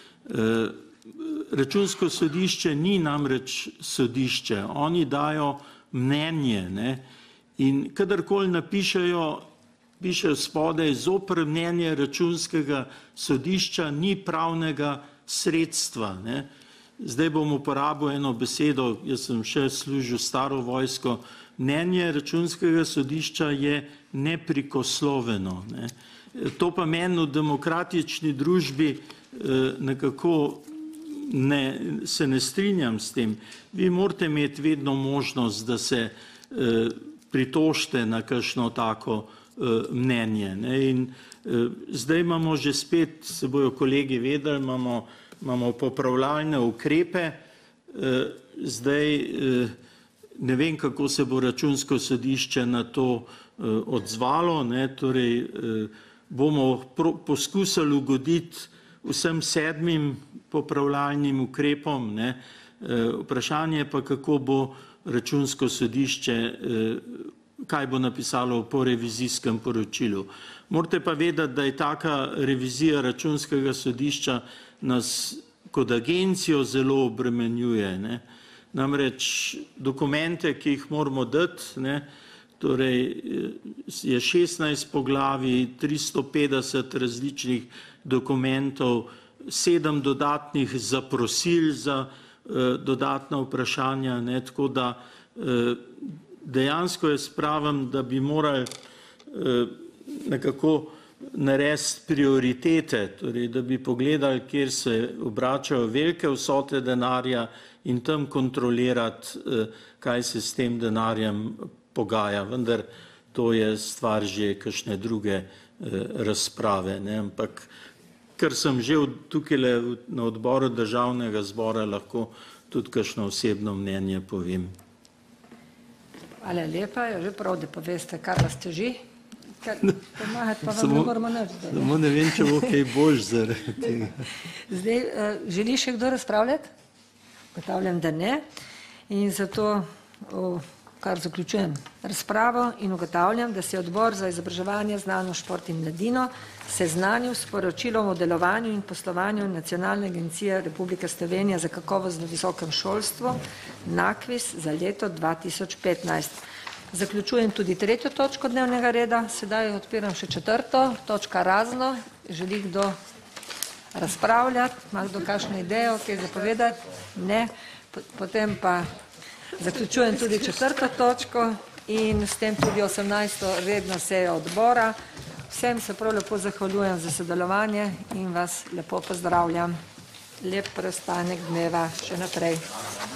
Računsko sodišče ni namreč sodišče, oni dajo mnenje, ne, in kadarkoli napišejo, pišejo spodaj zoper mnenje računskega sodišča, ni pravnega sredstva. Ne. Zdaj bom uporabil eno besedo, jaz sem še služil staro vojsko, mnenje računskega sodišča je neprikosloveno. Ne. To pa meni v demokratični družbi nekako ne, se ne strinjam s tem. Vi morate imeti vedno možnost, da se pritožite na kakšno tako mnenje. Ne. In zdaj imamo že spet, se bojo kolegi vedeli, imamo imamo popravljalne ukrepe, zdaj ne vem, kako se bo računsko sodišče na to odzvalo, ne, torej bomo poskusili ugoditi vsem sedmim popravljalnim ukrepom, ne, vprašanje pa, kako bo računsko sodišče, kaj bo napisalo po revizijskem poročilu. Morate pa vedeti, da je taka revizija računskega sodišča nas kot agencijo zelo obremenjuje. Ne. Namreč dokumente, ki jih moramo dati, ne, torej je šestnajst poglavij, tristo petdeset različnih dokumentov, sedem dodatnih zaprosil za eh, dodatna vprašanja, ne, tako da eh, dejansko jaz pravim, da bi morali eh, nekako narediti prioritete, torej da bi pogledali, kjer se obračajo velike vsote denarja in tam kontrolirati, kaj se s tem denarjem pogaja. Vendar to je stvar že kakšne druge razprave. Ne? Ampak ker sem že tukaj na odboru državnega zbora, lahko tudi kakšno osebno mnenje povem. Hvala lepa, je že prav, da poveste, kar vas teži. Samo ne vem, če bo kaj boljš zaradi tega. Zdaj, želi še kdo razpravljati? Ugotavljam, da ne. In zato kar zaključujem razpravo in ugotavljam, da se je odbor za izobraževanje, znanost, šport in mladino seznanil s poročilom o delovanju in poslovanju Nacionalne agencije Republike Slovenije za kakovost v visokem šolstvu NAKVIS za leto dva tisoč petnajst. Zaključujem tudi tretjo točko dnevnega reda, sedaj odpiram še četrto, točka razno. Želi kdo razpravljati, ima kdo kakšno idejo, kaj zapovedati? Ne. Potem pa zaključujem tudi četrto točko in s tem tudi osemnajsto redno sejo odbora. Vsem se prav lepo zahvaljujem za sodelovanje in vas lepo pozdravljam. Lep preostanek dneva še naprej.